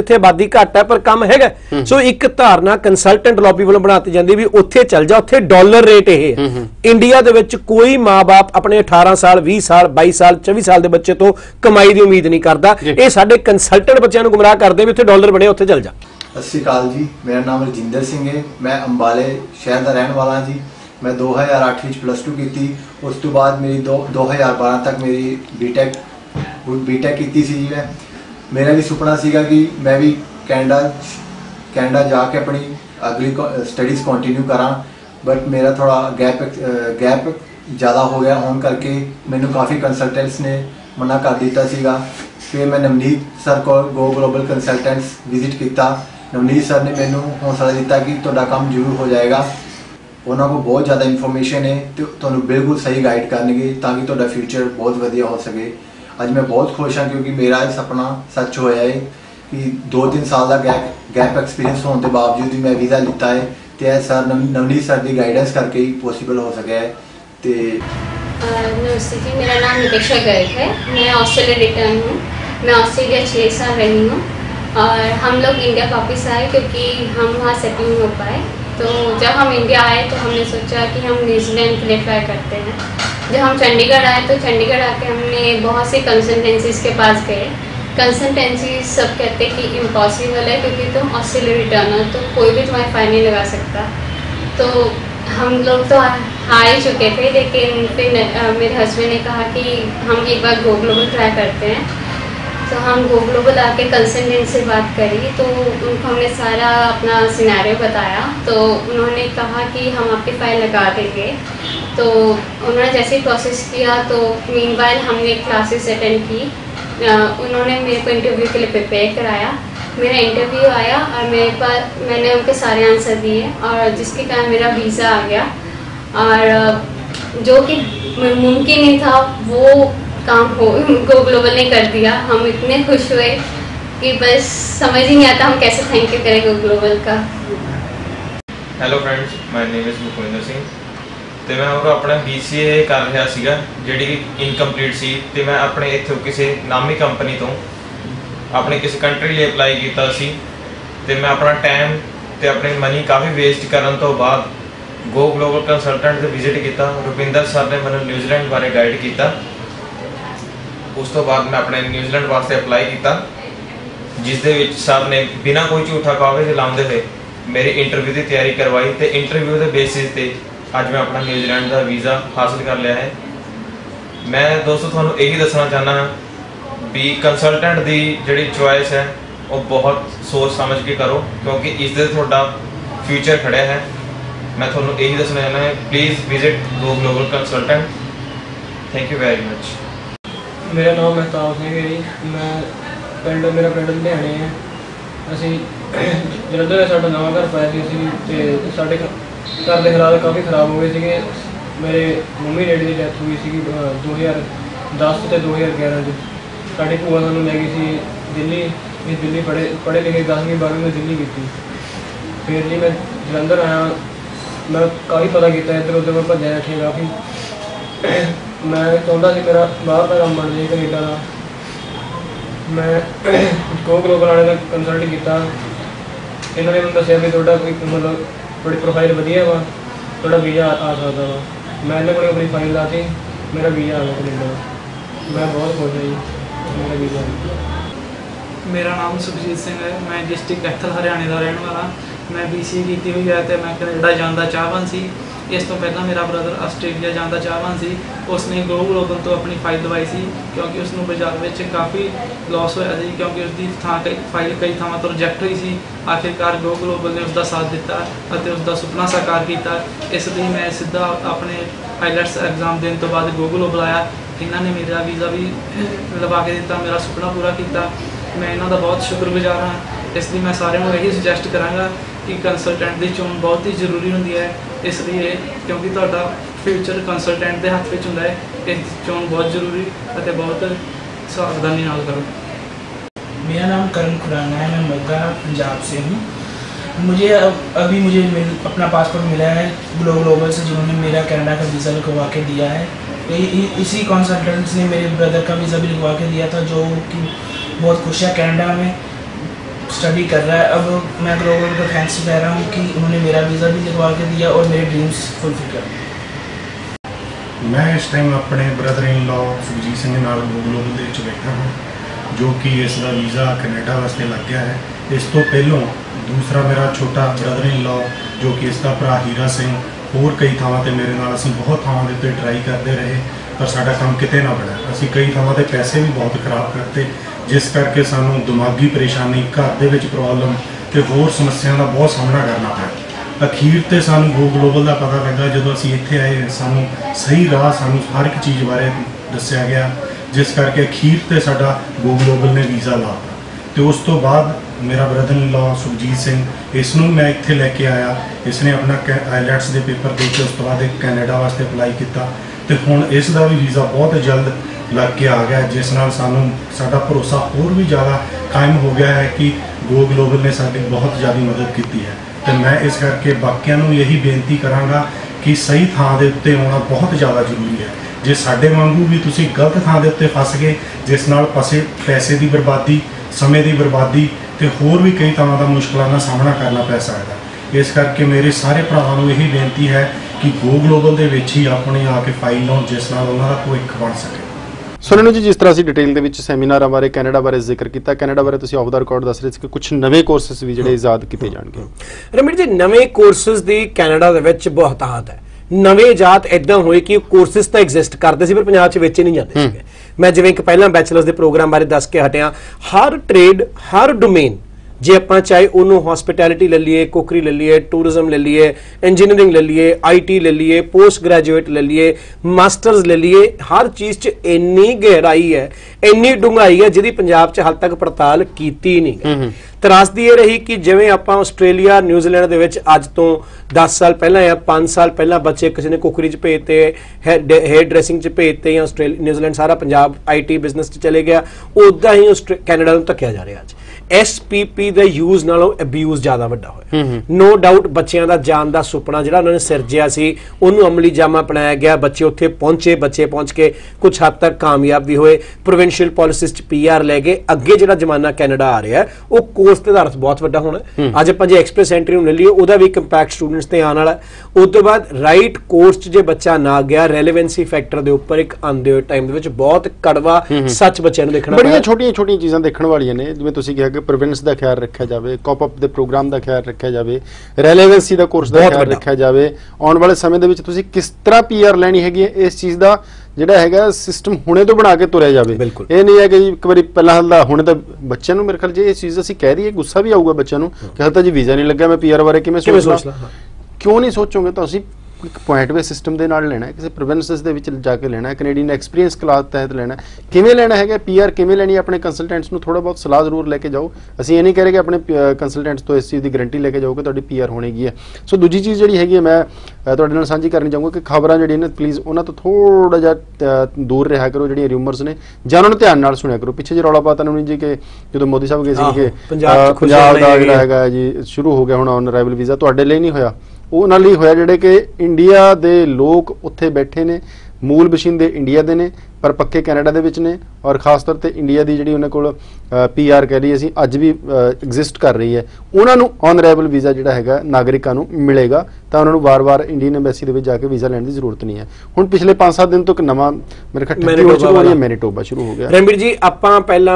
ਸੈਲਰੀ घट है पर काम हैगा। सो एक धारना कंसल्टेंट लॉबी वालों बनाती जाती भी उत्थे चल जा, उत्थे डॉलर रेट ये है। इंडिया दे विच कोई माँ बाप अपने अठारह साल बीस साल बाईस साल चौबीस साल के बच्चे तो कमाई की उम्मीद नहीं करता। ये साडे कंसल्टेंट बच्चों को गुमराह करते भी उत्थे डॉलर बने, उत्थे चल जा। सत श्री अकाल जी, मेरा नाम रजिंदर सिंह है, मैं अंबाले शहर का रहने वाला जी। मैं दो हज़ार आठ में प्लस टू की, उस तो बाद मेरी दो दो हज़ार बारह तक मेरी बीटेक बीटेक की सी जी। मैं मेरा भी सुपना सीगा कि मैं भी कैनेडा कैनेडा जाके अपनी अगली स्टडीज़ कंटिन्यू करा, बट मेरा थोड़ा गैप गैप ज़्यादा हो गया होने करके मैंने काफ़ी कंसल्टेंट्स ने मना कर दिता सीगा। फिर मैं नवनीत सर को गो ग्लोबल कंसल्टेंट्स विजिट किया। नवनीत सर ने मैनू हौसला दिता कि तुहाडा काम जरूर हो जाएगा। उन्होंने को बहुत ज़्यादा इन्फॉर्मेशन है तो तुहानू बिल्कुल सही गाइड करनगे ताकि तुहाडा फ्यूचर बहुत वधिया हो सके। अज मैं बहुत खुश हाँ क्योंकि मेरा ये सपना सच होया है कि दो तीन साल का गैप गैप एक्सपीरियंस होने के बावजूद भी मैं वीज़ा लिता है तो सर नवनीत सर की गाइडेंस करके ही पॉसिबल हो सके है। तो नमस्ते जी, मेरा नाम नितिक्षा गर्ग है, मैं ऑस्ट्रेलिया रिटर्न हूँ। मैं ऑस्ट्रेलिया छः साल रही हूँ और हम लोग इंडिया वापस आए क्योंकि हम वहाँ सेटल नहीं हो पाए। तो जब हम इंडिया आए तो हमने सोचा कि हम न्यूजीलैंड के लिए ट्राई करते हैं। जब हम चंडीगढ़ आए तो चंडीगढ़ आके हमने बहुत सी कंसल्टेंसीज़ के पास गए। कंसल्टेंसी सब कहते हैं कि इम्पॉसिबल है क्योंकि तुम ऑस्ट्रेलिया रिटर्न हो तो कोई भी तुम्हारे फाइन नहीं लगा सकता। तो हम लोग तो आ ही चुके थे, लेकिन फिर मेरे हस्बैंड ने कहा कि हम एक बार गो ग्लोबल ट्राई करते हैं। तो हम गो ग्लोबल आके कंसल्टेंट से बात करी तो उनको हमने सारा अपना सिनेरियो बताया। तो उन्होंने कहा कि हम आपकी फ़ाइल लगा देंगे। तो उन्होंने जैसे ही प्रोसेस किया तो मीनवाइल हमने क्लासेस अटेंड की। उन्होंने मेरे को इंटरव्यू के लिए प्रिपेयर कराया। मेरा इंटरव्यू आया और मेरे पास मैंने उनके सारे आंसर दिए और जिसके कारण मेरा वीज़ा आ गया। और जो कि मुमकिन नहीं था वो काम हो गो ग्लोबल ने कर दिया। हम इतने खुश हुए कि बस समझ ही नहीं आता हम कैसे थैंक यू करें गो ग्लोबल का। Hello friends, my name is Mukundar Singh. तो मैं और अपना बी सी ए कर रहा सीगा जिहड़ी इनकंप्लीट सी। तो मैं अपने इत्थों किसी नामी कंपनी तो अपने किसी कंट्री लिए अप्लाई किया सी। तो मैं अपना टाइम तो अपनी मनी काफ़ी वेस्ट करन तो बाद गो ग्लोबल कंसल्टेंट से विजिट किया। रुपिंदर सर ने मैंने न्यूजीलैंड बारे गाइड किया। उस तो बाद मैं अपने न्यूजीलैंड वास्ते अप्लाई किया, जिस दे विच सर ने बिना कोई झूठा कागज लाते हुए मेरी इंटरव्यू की तैयारी करवाई। तो इंटरव्यू के बेसिस पे अज मैं अपना न्यूजीलैंड का वीज़ा हासिल कर लिया है। मैं दोस्तों थोड़ा यही दसना चाहना भी कंसल्टेंट की जी चॉइस है वो बहुत सोच समझ के करो क्योंकि इससे थोड़ा फ्यूचर खड़ा है। मैं थोड़ा यही दसना चाहना please visit Go Global consultant. Thank you very much. मेरा नाम महताब सिंह है जी। मैं पिंड मेरा पिंड लुधियाने है। ਅਸੀਂ ਜਲੰਧਰ ਸਾਡਾ ਨਵਾਂ ਘਰ ਪਾਇਆ ਸੀ ਅਸੀਂ ਤੇ ਸਾਡੇ ਘਰ ਦੇ ਹਾਲਾਤ ਕਾਫੀ ਖਰਾਬ ਹੋ ਗਏ ਸੀਗੇ। ਮੇਰੇ ਮੰਮੀ ਡੈਡੀ ਦੀ ਡੈਥ ਹੋਈ ਸੀਗੀ ਦੋ ਹਜ਼ਾਰ ਦਸ ਤੇ ਦੋ ਹਜ਼ਾਰ ਗਿਆਰਾਂ 'ਚ। ਸਾਡੀ ਭੂਆ ਸਾਨੂੰ ਲੈ ਗਈ ਸੀ ਦਿੱਲੀ। ਇਹ ਦਿੱਲੀ ਪੜ੍ਹੇ ਪੜ੍ਹੇ ਲਿਖੇ ਦਸਵੀਂ ਬਾਰ੍ਹਵੀਂ ਮੈਂ ਦਿੱਲੀ ਕੀਤੀ। ਫਿਰ ਜੀ ਮੈਂ ਜਲੰਧਰ ਆਇਆ। ਮੈਂ ਕਾਫੀ ਪਤਾ ਕੀਤਾ ਇੱਧਰ ਉੱਧਰ ਮੈਂ ਭੱਜਿਆ ਇੱਥੇ ਕਾਫੀ। मैं चाहता सी मेरा बाहर का काम बन जाए कनेडा का। मैं गो ग्लोबल वाले का कंसल्ट किया। इन्होंने मैंने दसिया भी थोड़ा कोई मतलब थोड़ी प्रोफाइल वधिया वा थोड़ा वीज़ा आ सकता वा। मैं इन्होंने को अपनी फाइल लाती, मेरा वीज़ा आ गया कनेडा का। मैं बहुत खुश हाँ जी मेरा वीज़ा आ गया। मेरा नाम सुखजीत सिंह है, मैं डिस्ट्रिक्ट कैथल हरियाणे का रहने वाला। मैं बी सी की हुई है तो मैं कनेडा जाने का चाहवान सी। इस तो पहला मेरा ब्रदर आस्ट्रेलिया जाने का चाहवान सी। उसने गो ग्लोबल तो अपनी फाइल दवाई सी क्योंकि उसनों बाजार में काफ़ी लॉस होया सी क्योंकि उसकी थां कई फाइल कई थावां तो रिजैक्ट हुई सी। आखिरकार गो ग्लोबल ने उसका साथ दिता और उसका सुपना साकार किया। इसलिए मैं सीधा अपने आईलैट्स एग्जाम देने तो बाद गो ग्लोबल आया। इन्होंने मेरा वीज़ा भी लगा के दिता, मेरा सुपना पूरा किया। मैं इन्हों का बहुत शुक्रगुजार हाँ। इसलिए मैं सारे को यही सुजैसट कराँगा कि कंसल्टेंट की चोन बहुत ही जरूरी होंगी है। इसलिए क्योंकि तुहाडा फ्यूचर कंसल्टेंट के हथ में होंदा है, इस चोन बहुत जरूरी और बहुत सावधानी नाल करो। मेरा नाम करण खुराना है, मैं मोगा पंजाब से हूँ। मुझे अभी मुझे अपना पासपोर्ट मिला है ग्लो ग्लोबल से, जिन्होंने मेरा कनाडा का वीज़ा लगवा के दिया है। इसी कंसल्टेंट्स ने मेरे ब्रदर का वीज़ा भी लगवा के दिया था, जो कि बहुत खुश है कनाडा में। स्टडी कर रहा है। अब मैं ग्लोबल को थैंक्स कह रहा हूँ कि उन्होंने मेरा वीज़ा भी लगवा के दिया और मेरे ड्रीम्स फुलफिल कर दिए। मैं इस टाइम अपने brother in law Sukhjit Singh नाल ग्लोबल ਦੇ ਵਿੱਚ ਬੈਠਾ ਹਾਂ जो कि इसका वीज़ा कनेडा वास्ते लग गया है। इस तो पहलों दूसरा मेरा छोटा ब्रदर इन लॉ जो कि इसका भरा हीरा सिंह होर कई थावां ते मेरे नाल असीं बहुत थावां दे उत्ते ट्राई करते रहे पर साडा काम किते ना बढ़िया। असीं कई थावां ते पैसे भी बहुत खराब करते जिस करके सानू दिमागी परेशानी घर दे विच प्रॉब्लम ते होर समस्यावां दा बहुत सामना करना पिया। अखीर ते सानू गो ग्लोबल दा पता लगा जदों असीं इत्थे आए सानू सही राह सानू हर एक चीज़ बारे दस्सिया गया जिस करके अखीर ते साडा गो ग्लोबल ने वीज़ा लाता। तो उस तो बाद मेरा brother in law Sukhjit Singh इसनूं मैं इत्थे लैके आया। इसने अपना आईलैट्स के पेपर दे के उस तो बाद कैनेडा वास्ते अप्लाई किया तो हुण इसका भी वीज़ा बहुत जल्द लग के आ गया जिस नाल सानू साडा भरोसा होर भी ज़्यादा कायम हो गया है कि गो ग्लोबल ने साडी बहुत ज़्यादा मदद की है। तो मैं इस करके बाकियां नूं यही बेनती करांगा कि सही थां दे उत्ते आउणा बहुत ज़्यादा जरूरी है। जे साडे वांगू भी तुसीं गलत थां दे उत्ते फस गए जिस नाल पसे पैसे की बर्बादी समय की बर्बादी तो होर भी कई तरह का मुश्किलों का सामना करना पै सकता। इस करके मेरे सारे भरावां नूं यही बेनती है कि गो ग्लोबल दे विच ही अपने आके फाइल लाओ जिस नाल उन्हां दा भविख बन सके। सुनने जी जिस तरह से डिटेल के विच सैमीनारां बारे कैनेडा बारे जिक्र किया कैनेडा बारे तुसीं ऑफ द रिकॉर्ड दस रहे कि कुछ नवे कोर्सेस भी जिहड़े इजाद किए जाणगे। रमण जी नवे कोर्सेस की कैनेडा दे विच बहुतात है। नवे जात इदां होए कि कोर्सेस तो एग्जिस्ट करते सी पर पंजाब च वेचे नहीं जाते सीगे। मैं जिवें एक पहला बैचलर्स के प्रोग्राम बारे दस के हटिया हर ट्रेड हर डोमेन जे ਆਪਾਂ ਚਾਹੇ ਉਹਨੂੰ ਹਸਪਿਟੈਲਿਟੀ ਲੈ ਲਈਏ ਕੁਕਰੀ ਲੈ ਲਈਏ ਟੂਰਿਜ਼ਮ ਲੈ ਲਈਏ ਇੰਜੀਨੀਅਰਿੰਗ ਲੈ ਲਈਏ ਆਈਟੀ ਲੈ ਲਈਏ ਪੋਸਟ ਗ੍ਰੈਜੂਏਟ ਲੈ ਲਈਏ ਮਾਸਟਰਸ ਲੈ ਲਈਏ ਹਰ ਚੀਜ਼ 'ਚ ਇੰਨੀ ਗਹਿਰਾਈ ਹੈ ਇੰਨੀ ਡੂੰਘਾਈ ਹੈ ਜਿਹਦੀ ਪੰਜਾਬ 'ਚ ਹਾਲ ਤੱਕ ਪੜਤਾਲ ਕੀਤੀ ਨਹੀਂ ਗਈ। ਤਰਾਸਦੀ ਇਹ ਰਹੀ ਕਿ ਜਿਵੇਂ ਆਪਾਂ ਆਸਟ੍ਰੇਲੀਆ ਨਿਊਜ਼ੀਲੈਂਡ ਦੇ ਵਿੱਚ ਅੱਜ ਤੋਂ ਦਸ ਸਾਲ ਪਹਿਲਾਂ ਜਾਂ ਪੰਜ ਸਾਲ ਪਹਿਲਾਂ ਬੱਚੇ ਕਿਸੇ ਨੇ ਕੁਕਰੀ 'ਚ ਭੇਜਤੇ ਹੇਅਰ ਡਰੈਸਿੰਗ 'ਚ ਭੇਜਤੇ ਜਾਂ ਆਸਟ੍ਰੇਲੀਆ ਨਿਊਜ਼ੀਲੈਂਡ ਸਾਰਾ ਪੰਜਾਬ ਆਈਟੀ ਬਿਜ਼ਨਸ 'ਚ ਚਲੇ ਗਿਆ ਉੱਦਾਂ ਹੀ ਕੈਨੇਡਾ ਨੂੰ ਧੱਕਿਆ ਜਾ ਰਿਹਾ ਅੱਜ। एस पी पी ਦੇ ਯੂਜ਼ ਨਾਲੋਂ ਅਬਿਊਜ਼ ਜ਼ਿਆਦਾ ਵੱਡਾ ਹੋਇਆ। ਨੋ ਡਾਊਟ ਬੱਚਿਆਂ ਦਾ ਜਾਣ ਦਾ ਸੁਪਨਾ ਜਿਹੜਾ ਉਹਨਾਂ ਨੇ ਸਿਰਜਿਆ ਸੀ ਉਹਨੂੰ ਅਮਲੀ ਜਾਮਾ ਬਣਾਇਆ ਗਿਆ। ਬੱਚੇ ਉੱਥੇ ਪਹੁੰਚੇ ਬੱਚੇ ਪਹੁੰਚ ਕੇ ਕੁਝ ਹੱਦ ਤੱਕ ਕਾਮਯਾਬ ਵੀ ਹੋਏ ਪ੍ਰੋਵਿੰਸ਼ੀਅਲ ਪਾਲਿਸੀਜ਼ 'ਚ ਪੀ ਆਰ ਲੈ ਗਏ। ਅੱਗੇ ਜਿਹੜਾ ਜ਼ਮਾਨਾ ਕੈਨੇਡਾ ਆ ਰਿਹਾ ਉਹ ਕੋਰਸ ਤੇ ਆਧਾਰਿਤ ਬਹੁਤ ਵੱਡਾ ਹੋਣਾ। ਅੱਜ ਆਪਾਂ ਜੇ ਐਕਸਪ੍ਰੈਸ ਐਂਟਰੀ ਨੂੰ ਲੈ ਲਈਏ ਉਹਦਾ ਵੀ ਇੱਕ ਇੰਪੈਕਟ ਸਟੂਡੈਂਟਸ ਤੇ ਆਉਣ ਵਾਲਾ। ਉਸ ਤੋਂ ਬਾਅਦ ਰਾਈਟ ਕੋਰਸ 'ਚ ਜੇ ਬੱਚਾ ਨਾ ਗਿਆ ਰੈਲੇਵੈਂਸੀ ਫੈਕਟਰ ਦੇ ਉੱਪਰ ਇੱਕ ਆਉਂਦੇ ਹੋਏ ਟਾਈਮ ਦੇ ਵਿੱਚ ਬਹੁਤ ਕੜਵਾ ਸੱਚ ਬੱਚਿਆਂ ਨੂੰ ਦੇਖਣਾ ਬੜੀਆਂ ਛੋਟੀਆਂ ਛੋਟੀਆਂ ਚੀਜ਼ਾਂ ਦੇਖਣ ਵਾਲੀਆਂ ਨੇ ਜਿਵੇਂ ਤੁਸੀਂ ਕਿਹਾ ਕਿ ਪ੍ਰੋਵਿੰਸ ਦਾ ਖਿਆਲ रखा जाए कॉप अप के प्रोग्राम का ख्याल रखा जाए रैलेवेंसी का कोर्स का ख्याल रखा जाए आने वाले समय दे विच तुसीं किस तरह पी आर लैनी हैगी इस चीज़ का जिहड़ा हैगा सिस्टम हुणे तो बना के तुरिया जाए। ये नहीं है कि एक बार पहला हाल हुणे तो बच्चों मेरे ख्याल जे इस चीज़ असीं कह दईए गुस्सा भी आऊगा बच्चों को कि हाल तो जी वीज़ा नहीं लग्या मैं पी आर बारे किवें सोच ला क्यों नहीं सोचोगे तो असीं एक पॉइंट वे सिस्टम के नाल लेना है किसी प्रोविंसेस दे विच जाके लेना है कनेडियन एक्सपीरियंस क्लास तहत लेना है किवें लेना है पी आर किवें लैनी अपने कंसलटेंट्स नूं थोड़ा बहुत सलाह जरूर लेके जाओ। असीं ये नहीं कह रहे कि अपने कंसलटेंट्स तो इस चीज़ की गारंटी लेके जाओ कि तुहाडी पी आर होनेगी है। सो दूजी चीज़ जिहड़ी हैगी मैं तुहाडे नाल साझी करनी चाहूँगा कि खबरां जिहड़ियां ने प्लीज़ उन्हां तो थोड़ा जिहा दूर रहा करो जिहड़ियां रूमर्स ने जां उन्हां नूं ध्यान नाल सुणिया करो। पिछे जे रौला पाता नहीं जी कि जदों मोदी साहब गए सी कि पंजाब दा जिहड़ा हैगा जी शुरू हो गया हुण ऑन अराइवल वीज़ा तुहाडे लई नहीं होया ਉਹਨਾਂ ਲਈ ਹੋਇਆ ਜਿਹੜੇ ਕਿ ਇੰਡੀਆ ਦੇ ਲੋਕ ਉੱਥੇ ਬੈਠੇ ਨੇ मूल बशिंदे इंडिया दे ने पर पक्के कैनेडा दे विच ने और खास तौर पर इंडिया की जी उन्होंने को पी आर कह रही असी अज भी एग्जिस्ट कर रही है उन्होंने ऑन अराइवल वीज़ा जोड़ा है नागरिकों को मिलेगा तो उन्होंने बार बार इंडियन एम्बेसी के जाके वीज़ा लैने की जरूरत नहीं है। हुण पिछले पांच सात दिन तो एक नवा मेरे ख्याल शुरू हो रही है मैनीटोबा शुरू हो गया। रणबीर जी आपां पहला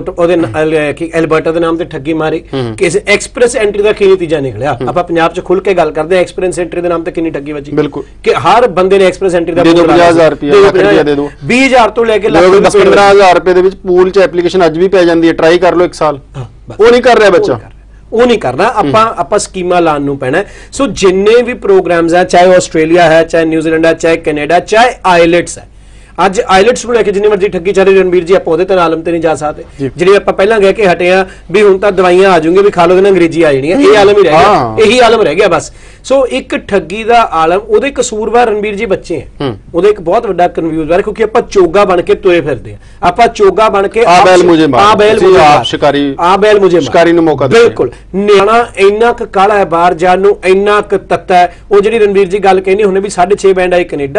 एल्बर्टा के नाम से ठगी मारी कि एक्सप्रैस एंट्री का की नतीजा निकलिया आपां पंजाब च खुल के गल करते हैं एक्सप्रैस एंट्री के नाम से कितनी ठगी बची बिल्कुल कि हर बंदे ने एक्सप्रैस एंट्री का पचास हजार रुपया दे दो बीस हजार तो लेके पंद्रह हजार रुपए पूल च एप्लीकेशन अज भी पै जाती है ट्राई कर लो एक साल वो नहीं कर रहा बच्चा वो नहीं करना आपा आपा स्कीमा लान नूं पैना। सो जिन्ने भी प्रोग्राम्स है चाहे ऑस्ट्रेलिया है चाहे न्यूजीलैंड है चाहे कैनेडा चाहे आइलेट्स है ਅੱਜ ਆਈਲੈਟਸ ਨੂੰ ਲੈ ਕੇ ਜਿੰਨੀ ਮਰਜ਼ੀ ਠੱਗੀ ਚੱਲ ਰਹੀ ਰਣਬੀਰ ਜੀ ਆਪਾਂ ਉਹਦੇ ਤੇ ਆਲਮ ਤੇ ਨਹੀਂ ਜਾ ਸਕਦੇ ਜਿਹੜੇ ਆਪਾਂ ਪਹਿਲਾਂ ਕਹਿ ਕੇ ਹਟੇ ਆ ਵੀ ਹੁਣ ਤਾਂ ਦਵਾਈਆਂ ਆ ਜਾਊਂਗੇ ਵੀ ਖਾ ਲਓ ਤੇ ਅੰਗਰੇਜ਼ੀ ਆ ਜਾਣੀ ਹੈ ਇਹ ਆਲਮ ਹੀ ਰਹਿ ਗਿਆ ਇਹੀ ਆਲਮ ਰਹਿ ਗਿਆ ਬਸ। ਸੋ ਇੱਕ ਠੱਗੀ ਦਾ ਆਲਮ ਉਹਦੇ ਕਸੂਰਵਾਰ ਰਣਬੀਰ ਜੀ ਬੱਚੇ ਆ ਉਹਦੇ ਇੱਕ ਬਹੁਤ ਵੱਡਾ ਕਨਫਿਊਜ਼ਨ ਕਿਉਂਕਿ ਆਪਾਂ ਚੋਗਾ ਬਣ ਕੇ ਤੁਰੇ ਫਿਰਦੇ ਆ ਆਪਾਂ ਚੋਗਾ ਬਣ ਕੇ ਆ ਬੈਲ ਮੁਝੇ ਮਾਰ ਆ ਬੈਲ ਮੁਝੇ ਆਪ ਸ਼ਿਕਾਰੀ ਆ ਬੈਲ ਮੁਝੇ ਸ਼ਿਕਾਰੀ ਨੂੰ ਮੌਕਾ ਦੇ ਬਿਲਕੁਲ ਨਿਆਣਾ ਇੰਨਾ ਕ ਕਾਲਾ ਹੈ ਬਾਹਰ ਜਾਣ ਨੂੰ ਇੰਨਾ ਕ ਤੱਤਾ ਹੈ ਉਹ ਜਿਹੜੀ ਰਣਬੀਰ ਜੀ ਗੱਲ ਕਹਿੰਦੀ ਹੁੰਨੇ ਵੀ ਸਾਢੇ ਛੇ ਬੈਂਡ ਆਈ ਕੈਨੇਡਾ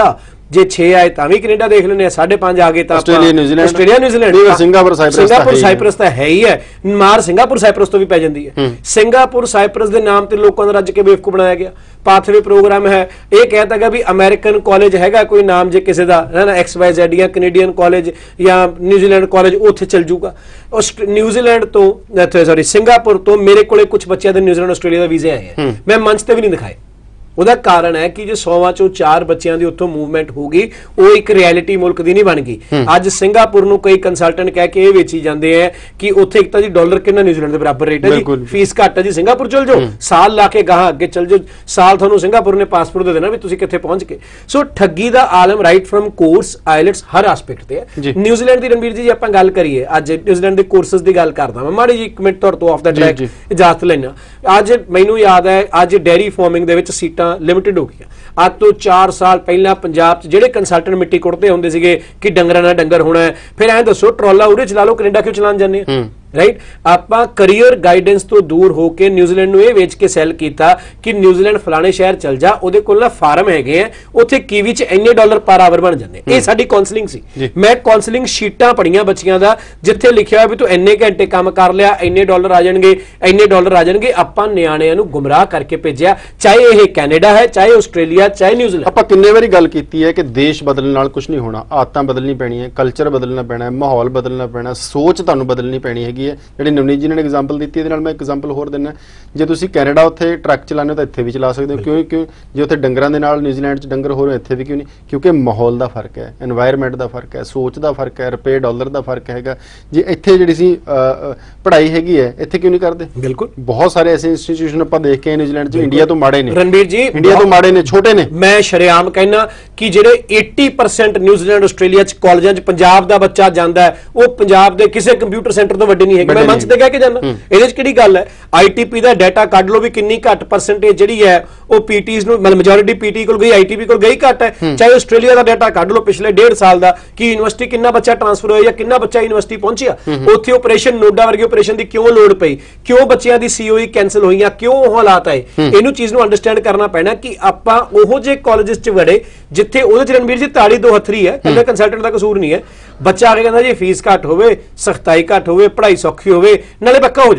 जे छे आए तां भी कनेडा देख लेने, साढ़े पांच आ गए तो Australia New Zealand Australia New Zealand Singapore Cyprus Singapore Cyprus ਤਾਂ ਹੈ ਹੀ ਹੈ, ਮਾਰ ਸਿੰਗਾਪੁਰ ਸਾਈਪਰਸ ਤੋਂ ਵੀ ਪੈ ਜਾਂਦੀ ਹੈ। ਸਿੰਗਾਪੁਰ ਸਾਈਪਰਸ ਦੇ ਨਾਮ ਤੇ ਲੋਕਾਂ ਦਾ ਰੱਜ ਕੇ ਬੇਵਕੂਫ ਬਣਾਇਆ ਗਿਆ। ਪਾਥਵੇ ਪ੍ਰੋਗਰਾਮ ਹੈ, ਇਹ कहता ਗਾ ਵੀ ਅਮਰੀਕਨ ਕਾਲਜ ਹੈਗਾ ਕੋਈ ਨਾਮ ਜੇ ਕਿਸੇ ਦਾ ਹੈ ਨਾ ਐਕਸ ਵਾਈ ਜ਼ੈਡ ਜਾਂ ਕੈਨੇਡੀਅਨ ਕਾਲਜ ਜਾਂ ਨਿਊਜ਼ੀਲੈਂਡ ਕਾਲਜ, ਉੱਥੇ ਚੱਲ ਜੂਗਾ। ਨਿਊਜ਼ੀਲੈਂਡ ਤੋਂ ਸੌਰੀ ਸਿੰਗਾਪੁਰ ਤੋਂ ਮੇਰੇ ਕੋਲੇ ਕੁਝ ਬੱਚਿਆਂ ਦੇ ਨਿਊਜ਼ੀਲੈਂਡ ਆਸਟ੍ਰੇਲੀਆ ਦਾ ਵੀਜ਼ੇ ਆਏ ਹੈ, ਮੈਂ ਮੰਚ ਤੇ ਵੀ ਨਹੀਂ ਦਿਖਾਏ। ਉਹਦਾ ਕਾਰਨ ਹੈ ਕਿ ਜੇ ਸੌਵਾਂ ਚੋਂ ਚਾਰ ਬੱਚਿਆਂ ਦੀ ਉੱਥੋਂ ਮੂਵਮੈਂਟ ਹੋ ਗਈ, ਉਹ ਇੱਕ ਰਿਐਲਿਟੀ ਮੁਲਕ ਦੀ ਨਹੀਂ ਬਣ ਗਈ। ਅੱਜ ਸਿੰਗਾਪੁਰ ਨੂੰ ਕਈ ਕੰਸਲਟੈਂਟ ਕਹਿ ਕੇ ਇਹ ਵੇਚੀ ਜਾਂਦੇ ਆ ਕਿ ਉੱਥੇ ਇੱਕ ਤਾਂ ਜੀ ਡਾਲਰ ਕਿੰਨਾ ਨਿਊਜ਼ੀਲੈਂਡ ਦੇ ਬਰਾਬਰ ਰੇਟ ਹੈ ਜੀ, ਫੀਸ ਘੱਟ ਹੈ ਜੀ, ਸਿੰਗਾਪੁਰ ਚਲ ਜਾਓ, ਸਾਲ ਲਾ ਕੇ ਗਾਹਾਂ ਅੱਗੇ ਚਲ ਜਾਓ, ਸਾਲ ਤੁਹਾਨੂੰ ਸਿੰਗਾਪੁਰ ਨੇ ਪਾਸਪੋਰਟ ਦੇ ਦੇਣਾ ਵੀ ਤੁਸੀਂ ਕਿੱਥੇ ਪਹੁੰਚ ਕੇ। ਸੋ ਠੱਗੀ ਦਾ ਆਲਮ ਰਾਈਟ ਫਰਮ ਕੋਰਸ ਆਈਲੈਟਸ ਹਰ ਐਸਪੈਕਟ ਤੇ ਹੈ। ਨਿਊਜ਼ੀਲੈਂਡ ਦੀ ਰਣਵੀਰ ਜੀ ਜੇ ਆਪਾਂ ਗੱਲ ਕਰੀਏ, ਅੱਜ ਨਿਊਜ਼ੀਲੈਂਡ ਦੇ ਕੋਰਸਸ ਦੀ ਗੱਲ ਕਰਦਾ ਮੈਂ ਮਾੜੀ ਜੀ ਇੱਕ ਮਿੰਟ ਤੌਰ ਤੋਂ ਆਫ ਦਾ ਟਰੈਕ ਇਜਾਜ਼ਤ ਲੈਣਾ। ਅੱਜ ਮੈਨੂੰ ਯਾਦ ਹੈ ਅੱਜ ਡੇਅਰੀ ਫਾਰਮਿੰਗ ਦੇ ਵਿੱਚ ਸੀਟਾਂ ਲਿਮਿਟਡ ਹੋ ਗਈਆਂ। ਅੱਜ ਤੋਂ ਚਾਰ ਸਾਲ ਪਹਿਲਾਂ ਪੰਜਾਬ 'ਚ ਜਿਹੜੇ ਕੰਸਲਟੈਂਟ ਮਿੱਟੀ ਕੁੱਟਦੇ ਹੁੰਦੇ ਸੀਗੇ ਕਿ ਡੰਗਰਾਂ ਨਾਲ ਡੰਗਰ ਹੋਣਾ ਹੈ, ਫਿਰ ਐਂ ਦੱਸੋ ਟਰੋਲਾ ਉਰੇ ਚਲਾ ਲਓ, ਕੈਨੇਡਾ ਕਿਉਂ ਚਲਾਉਣ ਜਾਂਦੇ ਆ? ਰਾਈਟ, ਆਪਾਂ ਕਰੀਅਰ ਗਾਈਡੈਂਸ ਤੋਂ ਦੂਰ ਹੋ ਕੇ ਨਿਊਜ਼ੀਲੈਂਡ ਨੂੰ ਇਹ ਵੇਚ ਕੇ ਸੈਲ ਕੀਤਾ ਕਿ ਨਿਊਜ਼ੀਲੈਂਡ ਫਲਾਣੇ ਸ਼ਹਿਰ ਚਲ ਜਾ, ਉਹਦੇ ਕੋਲ ਨਾ ਫਾਰਮ ਹੈਗੇ ਆ, ਉੱਥੇ ਕੀਵੀ 'ਚ ਇੰਨੇ ਡਾਲਰ ਪਰ ਆਵਰ ਬਣ ਜਾਂਦੇ। ਇਹ ਸਾਡੀ ਕਾਉਂਸਲਿੰਗ ਸੀ। ਮੈਂ ਕਾਉਂਸਲਿੰਗ ਸ਼ੀਟਾਂ ਪੜੀਆਂ ਬੱਚਿਆਂ ਦਾ ਜਿੱਥੇ ਲਿਖਿਆ ਹੋਇਆ ਵੀ ਤੂੰ ਇੰਨੇ ਘੰਟੇ ਕੰਮ ਕਰ ਲਿਆ, ਇੰਨੇ ਡਾਲਰ ਆ ਜਾਣਗੇ, ਇੰਨੇ ਡਾਲਰ ਆ ਜਾਣਗੇ। ਆਪਾਂ ਨਿਆਣਿਆਂ ਨੂੰ ਗੁੰਮਰਾਹ ਕਰਕੇ ਭੇਜਿਆ, ਚਾਹੇ ਇਹ ਕੈਨੇਡਾ ਹੈ, ਚਾਹੇ ਆਸਟ੍ਰੇਲੀਆ, ਚਾਹੇ ਨਿਊਜ਼ੀਲੈਂਡ। ਆਪਾਂ ਕਿੰਨੇ ਵਾਰੀ ਗੱਲ ਕੀਤੀ ਹੈ ਕਿ ਦੇਸ਼ ਬਦਲਣ ਨਾਲ ਕੁਝ ਨਹੀਂ ਹੋਣਾ, ਆਦਤਾਂ ਬਦਲਣੀ ਪੈਣੀਆਂ, ਕਲਚਰ ਬਦਲਣਾ ਪੈਣਾ, ਮਾਹੌਲ ਬਦਲਣਾ ਪੈਣਾ, ਸੋਚ ਤੁਹਾਨੂੰ ਬਦਲਣੀ ਪੈਣੀ ਹੈਗੀ ਹੈ। ਜਿਹੜੀ ਨਵਨੀਤ ਜੀ ਨੇ ਐਗਜ਼ਾਮਪਲ ਦਿੱਤੀ, ਇਹਦੇ ਨਾਲ ਮੈਂ ਐਗਜ਼ਾਮਪਲ ਹੋਰ ਦਿੰਦਾ। ਜੇ ਤੁਸੀਂ ਕੈਨੇਡਾ ਉੱਥੇ ਟਰੱਕ ਚਲਾਉਂਦੇ ਹੋ ਤਾਂ ਇੱਥੇ ਵੀ ਚਲਾ ਸਕਦੇ ਹੋ, ਕਿਉਂ ਕਿਉਂ ਜੇ ਉੱਥੇ ਡੰਗਰਾਂ ਦੇ ਨਾਲ ਨਿਊਜ਼ੀਲੈਂਡ 'ਚ ਡੰਗਰ ਹੋ ਰਹੇ ਇੱਥੇ ਵੀ ਕਿਉਂ ਨਹੀਂ? ਕਿਉਂਕਿ ਮਾਹੌਲ ਦਾ ਫਰਕ ਹੈ, এনवायरमेंट ਦਾ ਫਰਕ ਹੈ, ਸੋਚ ਦਾ ਫਰਕ ਹੈ, ਰੁਪਏ ਡਾਲਰ ਦਾ ਫਰਕ ਹੈਗਾ। ਜੇ ਇੱਥੇ ਜਿਹੜੀ ਸੀ ਪੜ੍ਹਾਈ ਹੈਗੀ ਹੈ, ਇੱਥੇ ਕਿਉਂ ਨਹੀਂ ਕਰਦੇ? ਬਿਲਕੁਲ, ਬਹੁਤ ਸਾਰੇ ਐਸੇ ਇੰਸਟੀਟਿਊਸ਼ਨ ਆਪਾਂ ਦੇਖ ਕੇ ਨਿਊਜ਼ੀਲੈਂਡ 'ਚ ਇੰਡੀਆ ਤੋਂ ਮਾੜੇ ਨੇ। ਰਣਬੀਰ ਜੀ ਇੰਡੀਆ ਤੋਂ ਮਾੜੇ ਨੇ, ਛੋਟੇ ਨੇ। ਮੈਂ ਸ਼ਰੇਆਮ ਕਹਿਣਾ ਕਿ ਜਿਹੜੇ अस्सी परसेंट ਨਿਊਜ਼ੀਲੈਂਡ ਆਸਟ੍ਰੇਲੀਆ 'ਚ ਕਾਲਜਾਂ 'ਚ ਪੰਜਾਬ ਦਾ ਬੱਚਾ ਜਾਂਦਾ ਹੈ, ਉਹ ਪੰਜਾਬ ਦੇ ਕਿਸੇ ਕੰਪਿਊਟਰ ਸੈਂਟਰ ਤੋਂ ਵੱਡੇ ਨਹੀਂ ਹੈਗੇ। ਮੈਂ ਮੰਚ ਤੇ ਕਹਿ ਕੇ ਜਾਂਦਾ, ਇਹਦੇ 'ਚ ਕਿਹੜੀ ਗੱਲ ਹੈ? ਆਈਟੀਪੀ ਦਾ ਡਾਟਾ ਕੱਢ ਲਓ ਵੀ ਕਿੰਨੀ ਘੱਟ ਪਰਸੈਂਟੇਜ ਜਿਹੜੀ ਹੈ ਉਹ ਪੀਟੀਜ਼ ਨੂੰ, ਮਤਲਬ ਮੈਜੋਰਿਟੀ ਪੀਟੀ ਕੋਲ ਗਈ, ਆਈਟੀਪੀ ਕੋਲ ਗਈ ਘੱਟ ਹੈ। ਚਾਹੇ ਆਸਟ੍ਰੇਲੀਆ ਦਾ ਡਾਟਾ ਕੱਢ ਲਓ ਪਿਛਲੇ ਡੇਢ ਸਾਲ ਦਾ ਕਿ ਯੂਨੀਵਰਸਿਟੀ ਕਿੰਨਾ ਬੱਚਾ ਟ੍ਰਾਂਸਫਰ ਹੋਇਆ ਜਾਂ ਕਿੰਨਾ ਬੱਚਾ ਯੂਨੀਵਰਸਿਟੀ ਪਹੁੰਚਿਆ, ਉੱਥੇ ਆਪਰੇਸ਼ਨ ਨੋਡਾ ਵਰਗੇ ਆਪਰੇਸ਼ਨ ਦੀ ਕਿਉਂ ਲੋੜ ਪਈ, ਕਿਉਂ ਬੱਚਿਆਂ ਦੀ ਸੀਓਈ ਕੈਂਸਲ ਹੋਈਆਂ, ਕਿਉਂ ਉਹ ਹਾਲਾਤ ਆਏ। ਇਹਨੂੰ ਚੀਜ਼ ਨੂੰ ਅੰਡਰਸਟੈਂਡ ਕਰਨਾ ਪੈਣਾ ਕਿ ਆਪਾਂ ਉਹੋ ਜਿਹੇ ਕਾਲਜਸ 'ਚ ਵੜੇ ਜਿੱਥੇ ਉਹਦੇ 'ਚ ਰਣਬੀਰ ਜੀ ਤਾੜੀ ਦੋ ਹੱਥਰੀ ਹੈ, ਕੱਲੇ ਕੰਸਲਟੈਂਟ ਦਾ ਕਸੂਰ ਨਹੀਂ ਹੈ। ਬੱਚਾ ਆ ਕੇ ਕਹਿੰਦਾ ਜੀ ਫੀਸ ਘੱਟ ਹੋਵੇ, ਸਖਤਾਈ ਘੱਟ ਹੋਵੇ, ਪੜ੍ਹਾਈ ਸੌਖੀ ਹੋਵੇ, ਨਾਲੇ ਪੱਕਾ ਹੋ ਜਾ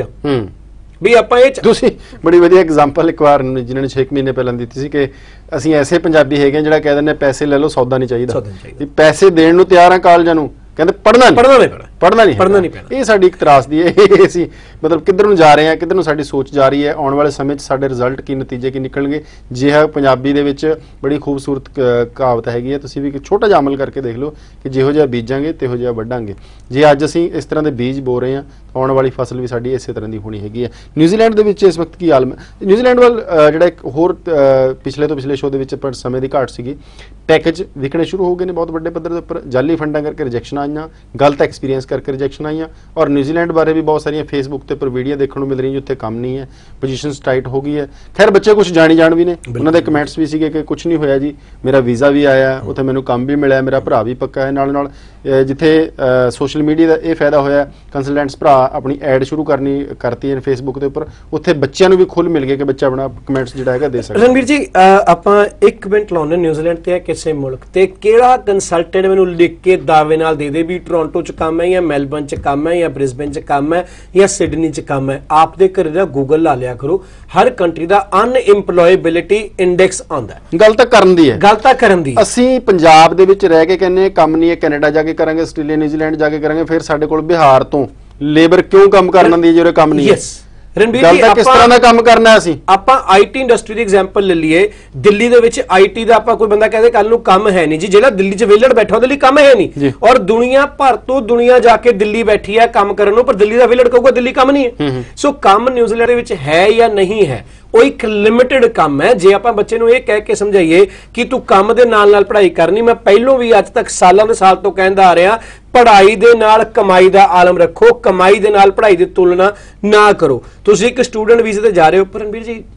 ਵੀ ਆਪਾਂ ਇਹ। ਤੁਸੀਂ ਬੜੀ ਵਧੀਆ ਐਗਜ਼ਾਮਪਲ ਇੱਕ ਵਾਰ ਜਿਹਨਾਂ ਨੇ ਛੇ ਮਹੀਨੇ ਪਹਿਲਾਂ ਦਿੱਤੀ ਸੀ ਕਿ ਅਸੀਂ ਐਸੇ ਪੰਜਾਬੀ ਹੈਗੇ ਜਿਹੜਾ ਕਹਿ ਦਿੰਦੇ ਪੈਸੇ ਲੈ ਲਓ, ਸੌਦਾ ਨਹੀਂ ਚਾਹੀਦਾ। ਪੈਸੇ ਦੇਣ ਨੂੰ ਤਿਆਰ ਆ ਕਾਲਜਾਂ ਨੂੰ, ਕਹਿੰਦੇ ਪੜ੍ਹਨਾ ਪੜ੍ਹਨਾ ਨਹੀਂ ਪੜ੍ਹਨਾ ਨਹੀਂ ਪੜ੍ਹਨਾ ਨਹੀਂ ਪੈਣਾ। ਇਹ ਸਾਡੀ ਇੱਕ ਤਰਾਸਦੀ ਹੈ, ਇਹ ਅਸੀਂ ਮਤਲਬ ਕਿੱਧਰ ਨੂੰ ਜਾ ਰਹੇ ਹਾਂ, ਕਿੱਧਰ ਨੂੰ ਸਾਡੀ ਸੋਚ ਜਾ ਰਹੀ ਹੈ, ਆਉਣ ਵਾਲੇ ਸਮੇਂ 'ਚ ਸਾਡੇ ਰਿਜ਼ਲਟ ਕੀ, ਨਤੀਜੇ ਕੀ ਨਿਕਲਣਗੇ। ਜਿਹਾ ਪੰਜਾਬੀ ਦੇ ਵਿੱਚ ਬੜੀ ਖੂਬਸੂਰਤ ਕਹਾਵਤ ਹੈਗੀ ਹੈ, ਤੁਸੀਂ ਵੀ ਇੱਕ ਛੋਟਾ ਜਿਹਾ ਅਮਲ ਕਰਕੇ ਦੇਖ ਲਓ ਕਿ ਜਿਹੋ ਜਿਹਾ ਬੀਜਾਂਗੇ ਤਿਹੋ ਜਿਹਾ ਵੱਢਾਂਗੇ। ਜੇ ਅੱਜ ਅਸੀਂ ਇਸ ਤਰ੍ਹਾਂ ਦੇ ਬੀਜ ਬੋ ਰਹੇ ਹਾਂ, ਆਉਣ ਵਾਲੀ ਫਸਲ ਵੀ ਸਾਡੀ ਇਸੇ ਤਰ੍ਹਾਂ ਦੀ ਹੋਣੀ ਹੈਗੀ ਹੈ। ਨਿਊਜ਼ੀਲੈਂਡ ਦੇ ਵਿੱਚ ਇਸ ਵਕਤ ਕੀ ਆਲਮ ਹੈ? ਨਿਊਜ਼ੀਲੈਂਡ ਵੱਲ ਜਿਹੜਾ ਇੱਕ ਹੋਰ ਪਿਛਲੇ ਤੋਂ ਪਿਛਲੇ ਸ਼ੋਅ ਦੇ ਵਿੱਚ ਪਰ ਸਮੇਂ ਦੀ ਘਾਟ ਸੀਗੀ, ਪੈਕੇਜ ਵਿਕਣੇ ਸ਼ੁਰੂ ਹੋ ਗਏ ਨੇ ਬਹੁਤ ਵੱਡੇ ਪੱਧਰ ਦੇ ਉੱਪਰ। ਜਾਲੀ ਫੰਡਾਂ ਕਰਕੇ ਰਿਜੈਕਸ਼ਨ ਆਈਆਂ, ਗਲਤ ਐਕਸਪੀਰੀਅੰਸ ਕਰਕੇ ਰਿਜੈਕਸ਼ਨ ਆਈਆਂ। ਔਰ ਨਿਊਜ਼ੀਲੈਂਡ ਬਾਰੇ ਵੀ ਬਹੁਤ ਸਾਰੀਆਂ ਫੇਸਬੁੱਕ ਤੇ ਉੱਪਰ ਵੀਡੀਓ ਦੇਖਣ ਨੂੰ ਮਿਲ ਰਹੀਆਂ ਜਿੱਥੇ ਕੰਮ ਨਹੀਂ ਹੈ, ਪੋਜੀਸ਼ਨਸ ਟਾਈਟ ਹੋ ਗਈ ਹੈ। ਖੈਰ ਬੱਚੇ ਕੁਝ ਜਾਣੀ ਜਾਣ ਵੀ ਨੇ, ਉਹਨਾਂ ਦੇ ਕਮੈਂਟਸ ਵੀ ਸੀਗੇ ਕਿ ਕੁਝ ਨਹੀਂ ਹੋਇਆ ਜੀ, ਮੇਰਾ ਵੀਜ਼ਾ ਵੀ ਆਇਆ, ਉੱਥੇ ਮੈਨੂੰ ਕੰਮ ਵੀ ਮਿਲਿਆ, ਮੇਰਾ ਭਰਾ ਵੀ ਪੱਕਾ ਹੈ। ਨਾਲ ਨਾਲ ਜਿੱਥੇ ਸੋਸ਼ਲ ਮੀਡੀਆ ਦਾ ਇਹ ਫਾਇਦਾ ਹੋਇਆ, ਕੰਸਲਟੈਂਟਸ ਭਰਾ ਆਪਣੀ ਐਡ ਸ਼ੁਰੂ ਕਰਨੀ ਕਰਤੀ ਹੈ ਫੇਸਬੁੱਕ ਦੇ ਉੱਪਰ, ਉੱਥੇ ਬੱਚਿਆਂ ਨੂੰ ਵੀ ਖੁੱਲ੍ਹ ਮਿਲ ਗਿਆ ਕਿ ਬੱਚਾ ਆਪਣਾ ਕਮੈਂਟਸ ਜਿਹੜਾ ਹੈਗਾ ਦੇ ਸਕਦਾ। ਰਣਵੀਰ ਜੀ ਆਪਾਂ ਇੱਕ ਮਿੰਟ ਲਾਉਂਦੇ ਨਿਊਜ਼ੀਲੈਂਡ ਤੇ ਕਿਸੇ ਮੁਲਕ ਤੇ ਕਿਹੜਾ ਕੰਸਲਟੈਂਟ ਮੈਨੂੰ ਲਿਖ ਕੇ ਦਾਅਵੇ ਨਾਲ ਦੇ ਦੇ ਵੀ ਟੋਰਾਂਟੋ 'ਚ ਕੰਮ ਹੈ ਜਾਂ ਮੈਲਬਰਨ 'ਚ ਕੰਮ ਹੈ ਜਾਂ ਬ੍ਰਿਸਬੇਨ 'ਚ ਕੰਮ ਹੈ ਜਾਂ ਸਿਡਨੀ 'ਚ ਕੰਮ ਹੈ। ਆਪ ਦੇ ਘਰੇ ਦਾ ਗੂਗਲ ਲਾ ਲਿਆ ਕਰੋ, ਹਰ ਕੰਟਰੀ ਦਾ ਅਨਇੰਪਲੋਏਬਿਲਿਟੀ ਇੰਡੈਕਸ ਆਉਂਦਾ। ਗੱਲ ਤਾਂ ਕਰਨ ਦੀ ਹੈ, ਗੱਲ ਤਾਂ ਕਰਨ ਦੀ। ਅਸੀਂ ਪੰਜਾਬ ਦੇ ਵਿੱਚ ਰਹਿ ਕੇ ਕਹਿੰਦੇ ਕੰਮ ਨਹੀਂ ਹੈ, ਕੈਨੇਡਾ ਜਾ ਕੇ ਕਰਾਂਗੇ, ਆਸਟ੍ਰੇਲੀਆ ਨਿਊਜ਼ੀਲੈਂਡ ਜਾ ਕੇ ਕਰਾਂਗੇ, ਫਿਰ ਸਾਡੇ ਕੋਲ ਬਿਹਾਰ ਤੋਂ ਲੇਬਰ ਕਿਉਂ ਕੰਮ ਕਰਨ ਆਉਂਦੀ ਹੈ ਜੇ ਉਹ ਕੰਮ ਨਹੀਂ ਹੈ? ਰਣਬੀਰ ਜੀ ਕਿਸ ਤਰ੍ਹਾਂ ਦਾ ਕੰਮ ਕਰਨਾ ਹੈ? ਅਸੀਂ ਆਪਾਂ ਆਈਟੀ ਇੰਡਸਟਰੀ ਦੀ ਐਗਜ਼ਾਮਪਲ ਲੈ ਲਈਏ, ਦਿੱਲੀ ਦੇ ਵਿੱਚ ਆਈਟੀ ਦਾ ਆਪਾਂ ਕੋਈ ਬੰਦਾ ਕਹਿੰਦੇ ਕੱਲ ਨੂੰ ਕੰਮ ਹੈ ਨਹੀਂ ਜੀ, ਜਿਹੜਾ ਦਿੱਲੀ 'ਚ ਵਿਹਲੜ ਬੈਠਾ ਉਹਦੇ ਲਈ ਕੰਮ ਹੈ ਨਹੀਂ। ਔਰ ਦੁਨੀਆ ਭਰ ਤੋਂ ਦੁਨੀਆ ਜਾ ਕੇ ਦਿੱਲੀ ਬੈਠੀ ਹੈ ਕੰਮ ਕਰਨ ਨੂੰ, ਪਰ ਦਿੱਲੀ ਦਾ ਵਿਹਲੜ ਕਹੂਗਾ ਦਿੱਲੀ ਕੰਮ ਨਹੀਂ ਹੈ। ਸੋ ਕੰਮ ਨਿਊਜ਼ੀਲੈਂਡ ਦੇ ਵਿੱਚ ਹੈ ਜਾਂ ਨਹੀਂ ਹੈ, ਉਹ ਇੱਕ ਲਿਮਿਟਡ ਕੰਮ ਹੈ। ਜੇ ਆਪਾਂ ਬੱਚੇ ਨੂੰ ਇਹ ਕਹਿ ਕੇ ਸਮਝਾਈਏ ਕਿ ਤੂੰ ਕੰਮ ਦੇ ਨਾਲ ਨਾਲ ਪੜ੍ਹਾਈ ਕਰਨੀ, ਮੈਂ ਪਹਿਲੋਂ ਵੀ ਅੱਜ ਤੱਕ ਸਾਲਾਂ ਦੇ ਸਾਲ ਤੋਂ ਕਹਿੰਦਾ ਆ ਰਿਹਾ, ਪੜ੍ਹਾਈ ਦੇ ਨਾਲ ਕਮਾਈ ਦਾ ਆਲਮ ਰੱਖੋ, ਕਮਾਈ ਦੇ ਨਾਲ ਪੜ੍ਹਾਈ ਦੀ ਤੁਲਨਾ ਨਾ ਕਰੋ। ਤੁਸੀਂ ਇੱਕ ਸਟੂਡੈਂਟ ਵੀਜ਼ੇ ਤੇ ਜਾ ਰਹੇ ਹੋ, ਰਣਬੀਰ ਜੀ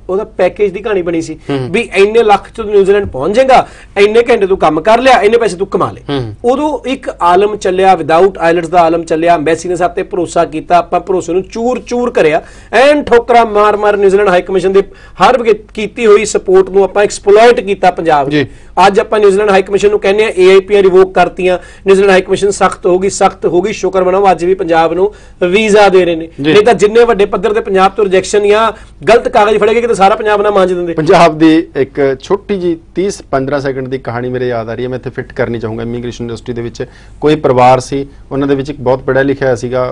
ਉਹਦਾ ਪੈਕੇਜ ਦੀ ਕਹਾਣੀ ਬਣੀ ਸੀ ਵੀ ਇੰਨੇ ਲੱਖ ਚ ਨਿਊਜ਼ੀਲੈਂਡ ਪਹੁੰਚ ਜਾਏਗਾ, ਇੰਨੇ ਘੰਟੇ ਤੂੰ ਕੰਮ ਕਰ ਲਿਆ, ਇੰਨੇ ਪੈਸੇ ਤੂੰ ਕਮਾ ਲੇ। ਉਦੋਂ ਇੱਕ ਆਲਮ ਚੱਲਿਆ, ਵਿਦਆਊਟ ਆਇਲਟਸ ਦਾ ਆਲਮ ਚੱਲਿਆ, ਐਮਬੈਸੀ ਨੇ ਸਾਡੇ ਤੇ ਭਰੋਸਾ ਕੀਤਾ, ਆਪਾਂ ਭਰੋਸੇ ਨੂੰ ਚੂਰ ਚੂਰ ਕਰਿਆ, ਐਨ ਠੋਕਰਾ ਮਾਰ ਮਾਰ ਨਿਊਜ਼ੀਲੈਂਡ ਹਾਈ ਕਮਿਸ਼ਨ ਦੇ ਹਰ ਕੀਤੀ ਹੋਈ ਸਪੋਰਟ ਨੂੰ ਆਪਾਂ ਐਕਸਪਲੋਇਟ ਕੀਤਾ ਪੰਜਾਬ ਨੇ। ਅੱਜ ਆਪਾਂ ਨਿਊਜ਼ੀਲੈਂਡ ਹਾਈ ਕਮਿਸ਼ਨ ਨੂੰ ਕਹਿੰਦੇ ਆ ਏਆਈਪੀ ਰਿਵੋਕ ਕਰਤੀਆਂ, ਨਿਊਜ਼ੀਲੈਂਡ ਹਾਈ ਕਮਿਸ਼ਨ ਸਖਤ ਹੋ ਗਈ ਸਖਤ ਹੋ ਗਈ, ਸ਼ੁਕਰ ਮਨਾਓ ਅੱਜ ਵੀ ਪੰਜਾਬ ਨੂੰ ਵੀਜ਼ਾ ਦੇ ਰਹੇ ਨੇ, ਨਹੀਂ ਤਾਂ ਜਿੰਨੇ ਵੱਡੇ ਪੱਧਰ ਤੇ ਪੰਜਾਬ ਤੋਂ ਰਿਜੈਕਸ਼ਨ ਜਾਂ ਗਲਤ ਕਾਗਜ਼ ਫੜੇਗੇ ਕਿ ਸਾਰਾ ਪੰਜਾਬ ਨਾ ਮਾਂਜ ਦਿੰਦੇ। ਪੰਜਾਬ ਦੀ ਇੱਕ ਛੋਟੀ ਜੀ तीस पंद्रह ਸੈਕਿੰਡ ਦੀ ਕਹਾਣੀ ਮੇਰੇ ਯਾਦ ਆ ਰਹੀ ਹੈ, ਮੈਂ ਇੱਥੇ ਫਿੱਟ ਕਰਨੀ ਚਾਹੂੰਗਾ। ਇਮੀਗ੍ਰੇਸ਼ਨ ਇੰਡਸਟਰੀ ਦੇ ਵਿੱਚ ਕੋਈ ਪਰਿਵਾਰ ਸੀ, ਉਹਨਾਂ ਦੇ ਵਿੱਚ ਇੱਕ ਬਹੁਤ ਪੜ੍ਹਿਆ ਲਿਖਿਆ ਸੀਗਾ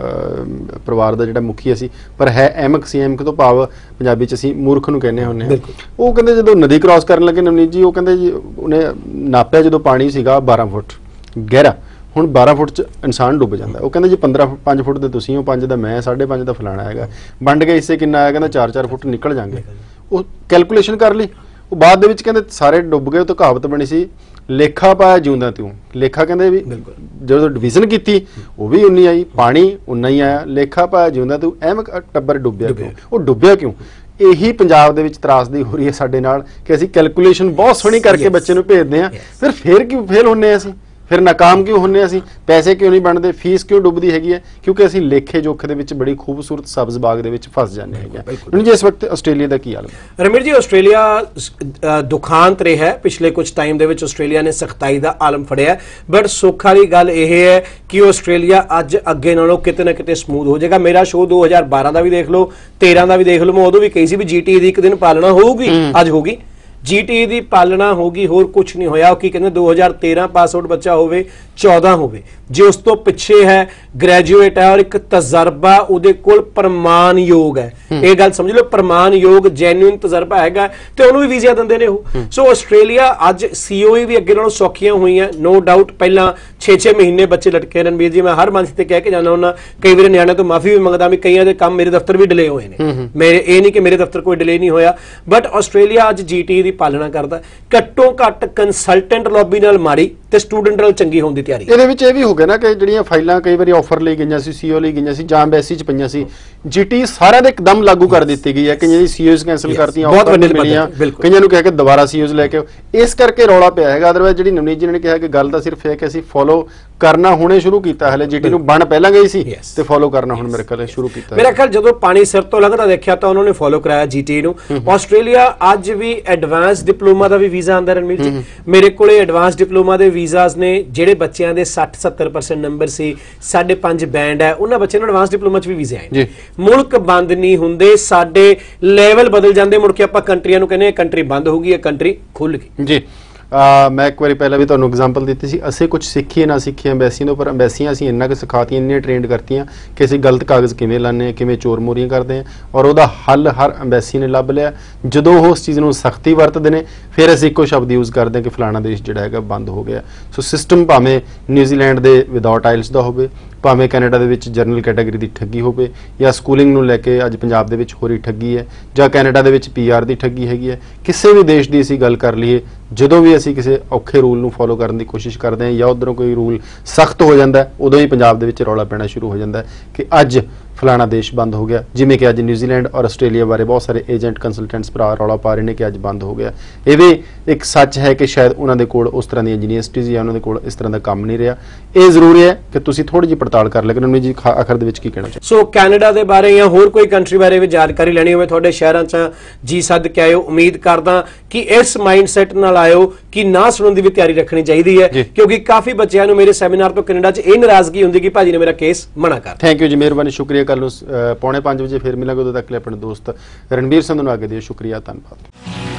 ਪਰਿਵਾਰ ਦਾ ਜਿਹੜਾ ਮੁਖੀ ਸੀ, ਪਰ ਹੈ ਐਮਕ ਸੀ। ਐਮਕ ਤੋਂ ਭਾਵ ਪੰਜਾਬੀ ਚ ਅਸੀਂ ਮੂਰਖ ਨੂੰ ਕਹਿੰਦੇ ਹੁੰਦੇ ਹਾਂ। ਉਹ ਕਹਿੰਦੇ ਜਦੋਂ ਨਦੀ ਕ੍ਰਾਸ ਕਰਨ ਲੱਗੇ ਨਵਨੀਤ ਜੀ, ਉਹ ਕਹਿੰਦੇ ਜੀ ਉਹਨੇ ਨਾਪਿਆ ਜਦੋਂ ਪਾਣੀ ਸੀਗਾ ਬਾਰਾਂ ਫੁੱਟ ਗਹਿਰਾ, ਹੁਣ ਬਾਰਾਂ ਫੁੱਟ ਚ ਇਨਸਾਨ ਡੁੱਬ ਜਾਂਦਾ। ਉਹ ਕਹਿੰਦੇ ਜੀ ਪੰਦਰਾਂ ਪੰਜ ਫੁੱਟ ਦੇ ਤੁਸੀਂ ਹੋ, ਪੰਜ ਦਾ ਮੈਂ, ਸਾਢੇ ਪੰਜ ਦਾ ਫਲਾਣਾ ਹੈਗਾ, ਵੰਡ ਕੇ ਹਿੱਸੇ ਕਿੰਨਾ ਆਇਆ, ਕਹਿੰਦਾ ਚਾਰ ਚਾਰ ਫੁੱਟ ਨਿਕਲ ਜਾਣਗੇ। ਉਹ ਕੈਲਕੂਲੇਸ਼ਨ ਕਰ ਲਈ, ਉਹ ਬਾਅਦ ਦੇ ਵਿੱਚ ਕਹਿੰਦੇ ਸਾਰੇ ਡੁੱਬ ਗਏ। ਉਹ ਤਾਂ ਕਹਾਵਤ ਬਣੀ ਸੀ, ਲੇਖਾ ਪਾਇਆ ਜਿਉਂਦਾ ਤੂੰ। ਲੇਖਾ ਕਹਿੰਦੇ ਵੀ ਜਦੋਂ ਡਿਵੀਜ਼ਨ ਕੀਤੀ ਉਹ ਵੀ ਉਨੀ ਆਈ, ਪਾਣੀ ਉਨਾ ਹੀ ਆਇਆ, ਲੇਖਾ ਪਾਇਆ ਜਿਉਂਦਾ ਤੂੰ। ਐਵੇਂ ਟੱਬਰ ਡੁੱਬਿਆ ਕਿਉਂ? ਉਹ ਡੁੱਬਿਆ ਕਿਉਂ? ਇਹੀ ਪੰਜਾਬ ਦੇ ਵਿੱਚ ਤਰਾਸਦੀ ਹੋ ਰਹੀ ਹੈ ਸਾਡੇ ਨਾਲ ਕਿ ਅਸੀਂ ਕੈਲਕੂਲੇਸ਼ਨ ਬਹੁਤ ਸੋਹਣੀ ਕਰਕੇ ਬੱਚੇ ਨੂੰ ਭੇਜਦੇ ਹਾਂ, ਫਿਰ ਫੇਰ ਕਿਉਂ ਫੇਲ ਹੁੰਦੇ ਅਸੀਂ, ਫਿਰ ਨਾਕਾਮ ਕਿਉਂ ਹੁੰਦੇ ਅਸੀਂ, ਪੈਸੇ ਕਿਉਂ ਨਹੀਂ ਬਣਦੇ, ਫੀਸ ਕਿਉਂ ਡੁੱਬਦੀ ਹੈਗੀ ਹੈ? ਕਿਉਂਕਿ ਅਸੀਂ ਲੇਖੇ ਜੋਖੇ ਦੇ ਵਿੱਚ ਬੜੀ ਖੂਬਸੂਰਤ ਸਬਜ਼ ਬਾਗ ਦੇ ਵਿੱਚ ਫਸ ਜਾਂਦੇ ਹੈਗੇ। ਹੁਣ ਜੀ ਇਸ ਵਕਤ ਆਸਟ੍ਰੇਲੀਆ ਦਾ ਕੀ ਹਾਲ ਹੈ ਰਮੀਰ ਜੀ? ਆਸਟ੍ਰੇਲੀਆ ਦੁਖਾਂਤ ਰਿਹਾ ਹੈ ਪਿਛਲੇ ਕੁਝ ਟਾਈਮ ਦੇ ਵਿੱਚ, ਆਸਟ੍ਰੇਲੀਆ ਨੇ ਸਖਤਾਈ ਦਾ ਆਲਮ ਫੜਿਆ, ਬਟ ਸੁੱਖ ਵਾਲੀ ਗੱਲ ਇਹ ਹੈ ਕਿ ਆਸਟ੍ਰੇਲੀਆ ਅੱਜ ਅੱਗੇ ਨਾਲੋਂ ਕਿਤੇ ਨਾ ਕਿਤੇ ਸਮੂਥ ਹੋ ਜਾਏਗਾ। ਮੇਰਾ ਸ਼ੋਅ ਦੋ ਹਜ਼ਾਰ ਬਾਰਾਂ ਦਾ ਵੀ ਦੇਖ ਲਓ, ਤੇਰਾਂ ਦਾ ਵੀ ਦੇਖ ਲਓ, ਮੈਂ ਉਦੋਂ ਵੀ ਕਹੀ ਸੀ ਵੀ ਜੀਟੀ ਦੀ ਇੱਕ ਦਿਨ ਪਾਲਣਾ ਹੋਊਗੀ, ਅੱਜ ਹੋਗੀ। ਜੀਟੀ ਦੀ ਪਾਲਣਾ ਹੋਗੀ, ਹੋਰ ਕੁਝ ਨਹੀਂ ਹੋਇਆ। ਕੀ ਕਹਿੰਦੇ ਦੋ ਹਜ਼ਾਰ ਤੇਰਾਂ ਪਾਸ ਆਊਟ ਬੱਚਾ ਹੋਵੇ, ਚੌਦਾਂ ਹੋਵੇ, ਜੇ ਉਸ ਤੋਂ ਪਿੱਛੇ ਹੈ ਗ੍ਰੈਜੂਏਟ ਹੈ ਔਰ ਇੱਕ ਤਜਰਬਾ ਉਹਦੇ ਕੋਲ ਪ੍ਰਮਾਣਯੋਗ ਹੈ, ਇਹ ਗੱਲ ਸਮਝ ਲਓ, ਪ੍ਰਮਾਣਯੋਗ ਜੈਨੂਇਨ ਤਜਰਬਾ ਹੈਗਾ ਤੇ ਉਹਨੂੰ ਵੀ ਵੀਜ਼ਾ ਦਿੰਦੇ ਨੇ ਉਹ। ਸੋ ਆਸਟ੍ਰੇਲੀਆ ਅੱਜ ਸੀਓਈ ਵੀ ਅੱਗੇ ਨਾਲੋਂ ਸੌਖੀਆਂ ਹੋਈਆਂ, ਨੋ ਡਾਊਟ। ਪਹਿਲਾਂ ਛੇ ਛੇ ਮਹੀਨੇ ਬੱਚੇ ਲਟਕੇ। ਰਣਬੀਰ ਜੀ, ਮੈਂ ਹਰ ਮੰਚ ਤੇ ਕਹਿ ਕੇ ਜਾਂਦਾ ਹੁੰਦਾ, ਕਈ ਵਾਰ ਨਿਆਣਿਆਂ ਤੋਂ ਮਾਫੀ ਵੀ ਮੰਗਦਾ ਵੀ ਕਈਆਂ ਦੇ ਕੰਮ ਮੇਰੇ ਦਫ਼ਤਰ ਵੀ ਡਿਲੇ ਹੋਏ ਨੇ, ਮੇਰੇ ਇਹ ਨਹੀਂ ਕਿ ਮੇਰੇ ਦਫ਼ਤਰ ਕੋਈ ਡਿਲੇ ਨਹੀਂ ਹੋਇਆ, ਬਟ ਆਸਟ੍ਰੇਲੀਆ ਅੱਜ ਜੀਟੀ ਦੀ ਪਾਲਣਾ ਕਰਦਾ। ਘੱਟੋ ਘੱਟ ਕੰਸਲਟੈਂਟ ਲੌਬੀ ਨਾਲ ਮਾੜੀ ਤੇ ਸਟੂਡੈਂਟ ਨਾਲ ਚੰਗੀ ਹੋਣ ਦੀ ਤਿਆਰੀ। ਇਹਦੇ ਵਿੱਚ ਇਹ ਵੀ ਹੋ ਗਿਆ ਨਾ ਕਿ ਜਿਹੜੀਆਂ ਫਾਈਲਾਂ ਕਈ ਵਾਰੀ ਆਫਰ ਲਈ ਗਈਆਂ ਸੀ, ਸੀਓ ਲਈ ਗਈਆਂ ਸੀ ਜਾਂ ਐਮਬੈਸੀ ਚ ਪਈਆਂ ਸੀ, ਜੀਟੀ ਸਾਰਿਆਂ ਦੇ ਇੱਕਦਮ ਲਾਗੂ ਕਰ ਦਿੱਤੀ ਗਈ ਹੈ। ਕਈਆਂ ਦੀ ਸੀਓਜ਼ ਕੈਂਸਲ ਕਰਤੀਆਂ, ਆਫਰ ਮਿਲੀਆਂ, ਕਈਆਂ ਨੂੰ ਕਹਿ ਕੇ ਦੁਬਾਰਾ ਸੀਓਜ਼ ਲੈ ਕੇ, ਇਸ ਕਰਕੇ ਰੌਲਾ ਪਿਆ ਹੈਗਾ। ਅਦਰਵਾਇਜ਼ ਜਿਹੜੀ ਨਵਨੀਤ ਜੀ ਨੇ ਕਿਹਾ ਕਿ ਗੱਲ ਤਾਂ ਸਿਰਫ ਇਹ ਕਿ ਅਸੀਂ ਫੋਲੋ ਕਰਨਾ ਹੁਣੇ ਸ਼ੁਰੂ ਕੀਤਾ, ਹਲੇ ਜੀਟੀ ਨੂੰ ਬਣ ਪਹਿਲਾਂ ਗਈ ਸੀ ਤੇ ਫੋਲੋ ਕਰਨਾ ਹੁਣ ਮੇਰੇ ਖਿਆਲ ਸ਼ੁਰੂ ਕੀਤਾ। ਮੇਰਾ ਖਿਆਲ ਜਦੋਂ ਪਾਣੀ ਸਿਰ ਤੋਂ ਲੰਘਦਾ ਦੇਖਿਆ ਤਾਂ ਉਹਨਾਂ ਨੇ ਫੋਲੋ ਕਰਾਇਆ ਜੀਟੀ ਨੂੰ। ਆਸਟ੍ਰੇਲੀਆ ਅੱਜ ਵੀ ਐਡਵਾਂਸ ਡਿਪਲੋਮਾ ਦਾ ਵੀ ਵੀਜ਼ਾ ਆਂਦਾ ਰਣਵੀਰ ਜੀ, ਮੇਰੇ ਕੋਲੇ ਐਡਵਾਂਸ ਡਿਪਲੋਮਾ ਦੇ ਵੀਜ਼ਾਸ ਨੇ, ਜਿਹੜੇ ਬੱਚਿਆਂ ਦੇ ਸੱਠ ਸੱਤਰ ਪਰਸੈਂਟ ਨੰਬਰ ਸੀ, ਸਾਢੇ ਪੰਜ ਬੈਂਡ ਹੈ, ਉਹਨਾਂ ਬੱਚਿਆਂ ਨੂੰ ਐਡਵਾਂਸ ਡਿਪਲੋਮਾ ਚ ਵੀ ਵੀਜ਼ੇ ਆਏ। ਮੁਲਕ ਬੰਦ ਨਹੀਂ ਹੁੰਦੇ, ਸਾਡੇ ਲੈਵਲ ਬਦਲ ਜਾਂਦੇ, ਮੁੜ ਕੇ ਆਪਾਂ ਕੰਟਰੀਆਂ ਨੂੰ ਕਹਿੰਦੇ ਇਹ ਕੰਟਰੀ ਬੰਦ ਹੋ ਗਈ, ਇਹ ਕੰਟਰੀ ਖੁੱਲ ਗਈ ਜੀ। ਮੈਂ ਇੱਕ ਵਾਰੀ ਪਹਿਲਾਂ ਵੀ ਤੁਹਾਨੂੰ ਐਗਜ਼ਾਮਪਲ ਦਿੱਤੀ ਸੀ, ਅਸੀਂ ਕੁਝ ਸਿੱਖੀਏ ਨਾ ਸਿੱਖੀਏ ਐਮਬੈਸੀ ਤੋਂ, ਪਰ ਐਮਬੈਸੀਆਂ ਅਸੀਂ ਇੰਨਾ ਕੁ ਸਿਖਾਤੀਆਂ, ਇੰਨੀਆਂ ਟ੍ਰੇਨਡ ਕਰਤੀਆਂ ਕਿ ਅਸੀਂ ਗਲਤ ਕਾਗਜ਼ ਕਿਵੇਂ ਲਾਉਂਦੇ ਹਾਂ, ਕਿਵੇਂ ਚੋਰ ਮੋਰੀਆਂ ਕਰਦੇ ਹਾਂ, ਔਰ ਉਹਦਾ ਹੱਲ ਹਰ ਐਮਬੈਸੀ ਨੇ ਲੱਭ ਲਿਆ। ਜਦੋਂ ਉਹ ਉਸ ਚੀਜ਼ ਨੂੰ ਸਖਤੀ ਵਰਤਦੇ ਨੇ, ਫਿਰ ਅਸੀਂ ਇੱਕੋ ਸ਼ਬਦ ਯੂਜ਼ ਕਰਦੇ ਹਾਂ ਕਿ ਫਲਾਣਾ ਦੇਸ਼ ਜਿਹੜਾ ਹੈਗਾ ਬੰਦ ਹੋ ਗਿਆ। ਸੋ ਸਿਸਟਮ ਭਾਵੇਂ ਨਿਊਜ਼ੀਲੈਂਡ ਦੇ ਵਿਦਆਊਟ ਆਇਲਸ ਦਾ ਹੋਵੇ, ਭਾਵੇਂ ਕੈਨੇਡਾ ਦੇ ਵਿੱਚ ਜਨਰਲ ਕੈਟਾਗਰੀ ਦੀ ਠੱਗੀ ਹੋਵੇ, ਜਾਂ ਸਕੂਲਿੰਗ ਨੂੰ ਲੈ ਕੇ ਅੱਜ ਪੰਜਾਬ ਦੇ ਵਿੱਚ ਹੋ ਰਹੀ ਠੱਗੀ ਹੈ, ਜਾਂ ਕੈਨੇਡਾ ਦੇ ਵਿੱਚ ਪੀ ਆਰ ਦੀ ਠੱਗੀ ਹੈਗੀ ਹੈ, ਕਿਸੇ ਵੀ ਦੇਸ਼ ਦੀ ਅਸੀਂ ਗੱਲ ਕਰ ਲਈਏ, ਜਦੋਂ ਵੀ ਅਸੀਂ ਕਿਸੇ ਔਖੇ ਰੂਲ ਨੂੰ ਫੋਲੋ ਕਰਨ ਦੀ ਕੋਸ਼ਿਸ਼ ਕਰਦੇ ਹਾਂ ਜਾਂ ਉੱਧਰੋਂ ਕੋਈ ਰੂਲ ਸਖਤ ਹੋ ਜਾਂਦਾ, ਉਦੋਂ ਹੀ ਪੰਜਾਬ ਦੇ ਵਿੱਚ ਰੌਲਾ ਪੈਣਾ ਸ਼ੁਰੂ ਹੋ ਜਾਂਦਾ ਕਿ ਅੱਜ ਫਲਾਣਾ ਦੇਸ਼ ਬੰਦ ਹੋ ਗਿਆ। ਜਿਵੇਂ ਕਿ ਅੱਜ ਨਿਊਜ਼ੀਲੈਂਡ ਔਰ ਆਸਟ੍ਰੇਲੀਆ ਬਾਰੇ ਬਹੁਤ ਸਾਰੇ ਏਜੰਟ ਕੰਸਲਟੈਂਟਸ ਭਰਾ ਰੌਲਾ ਪਾ ਰਹੇ ਨੇ ਕਿ ਅੱਜ ਬੰਦ ਹੋ ਗਿਆ। ਇਹ ਵੀ ਇੱਕ ਸੱਚ ਹੈ ਕਿ ਸ਼ਾਇਦ ਉਹਨਾਂ ਦੇ ਕੋਲ ਉਸ ਤਰ੍ਹਾਂ ਦੀਆਂ ਯੂਨੀਵਰਸਿਟੀਜ਼ ਜਾਂ ਉਹਨਾਂ ਦੇ ਕੋਲ ਇਸ ਤਰ੍ਹਾਂ ਦਾ ਕੰਮ ਨਹੀਂ ਰਿਹਾ। ਇਹ ਜ਼ਰੂਰੀ ਹੈ ਕਿ ਤੁਸੀਂ ਥੋੜੀ ਜਿਹੀ ਪੜਤਾਲ ਕਰ ਲਿਆ ਕਰੋ। ਜੀ ਆਖਰ ਦੇ ਵਿੱਚ ਕੀ ਕਹਿਣਾ ਚਾਹੁੰਦੇ? ਸੋ ਕੈਨੇਡਾ ਦੇ ਬਾਰੇ ਜਾਂ ਹੋਰ ਕੋਈ ਕੰਟਰੀ ਬਾਰੇ ਵੀ ਜਾਣਕਾਰੀ ਲੈਣੀ ਹੋਵੇ, ਤੁਹਾਡੇ ਸ਼ਹਿਰਾਂ 'ਚ ਜੀ ਸੱਦ ਕੇ ਆਇਓ। ਉਮੀਦ ਕਰਦਾ ਕਿ ਇਸ ਮਾਈਂਡਸੈਟ ਨਾਲ ਆਇਓ ਕਿ ਨਾ ਸੁਣਨ ਦੀ ਵੀ ਤਿਆਰੀ ਰੱਖਣੀ ਚਾਹੀਦੀ ਹੈ, ਕਿਉਂਕਿ ਕਾਫੀ ਬੱਚਿਆਂ ਨੂੰ ਮੇਰੇ ਸੈਮੀਨਾਰ ਤੋਂ ਕੈਨੇਡਾ 'ਚ ਇਹ ਨਾਰਾਜ਼ਗੀ ਹੁੰਦੀ ਕਿ ਭਾਜੀ ਨੇ ਮੇਰਾ ਕੇਸ ਮਨਾ ਕਰ। ਥੈਂਕ ਯੂ ਜੀ, ਮਿਹਰਬਾਨੀ, ਸ਼ੁਕਰੀਆ। ਕੱਲ ਨੂੰ ਪੌਣੇ ਪੰਜ ਵਜੇ ਫਿਰ ਮਿਲਾਂਗੇ, ਉਦੋਂ ਤੱਕ ਲਈ ਆਪਣੇ ਦੋਸਤ ਰਣਬੀਰ ਸੰਧੂ ਨੂੰ ਆਗੇ ਦਿਓ। ਸ਼ੁਕਰੀਆ, ਧੰਨਵਾਦ।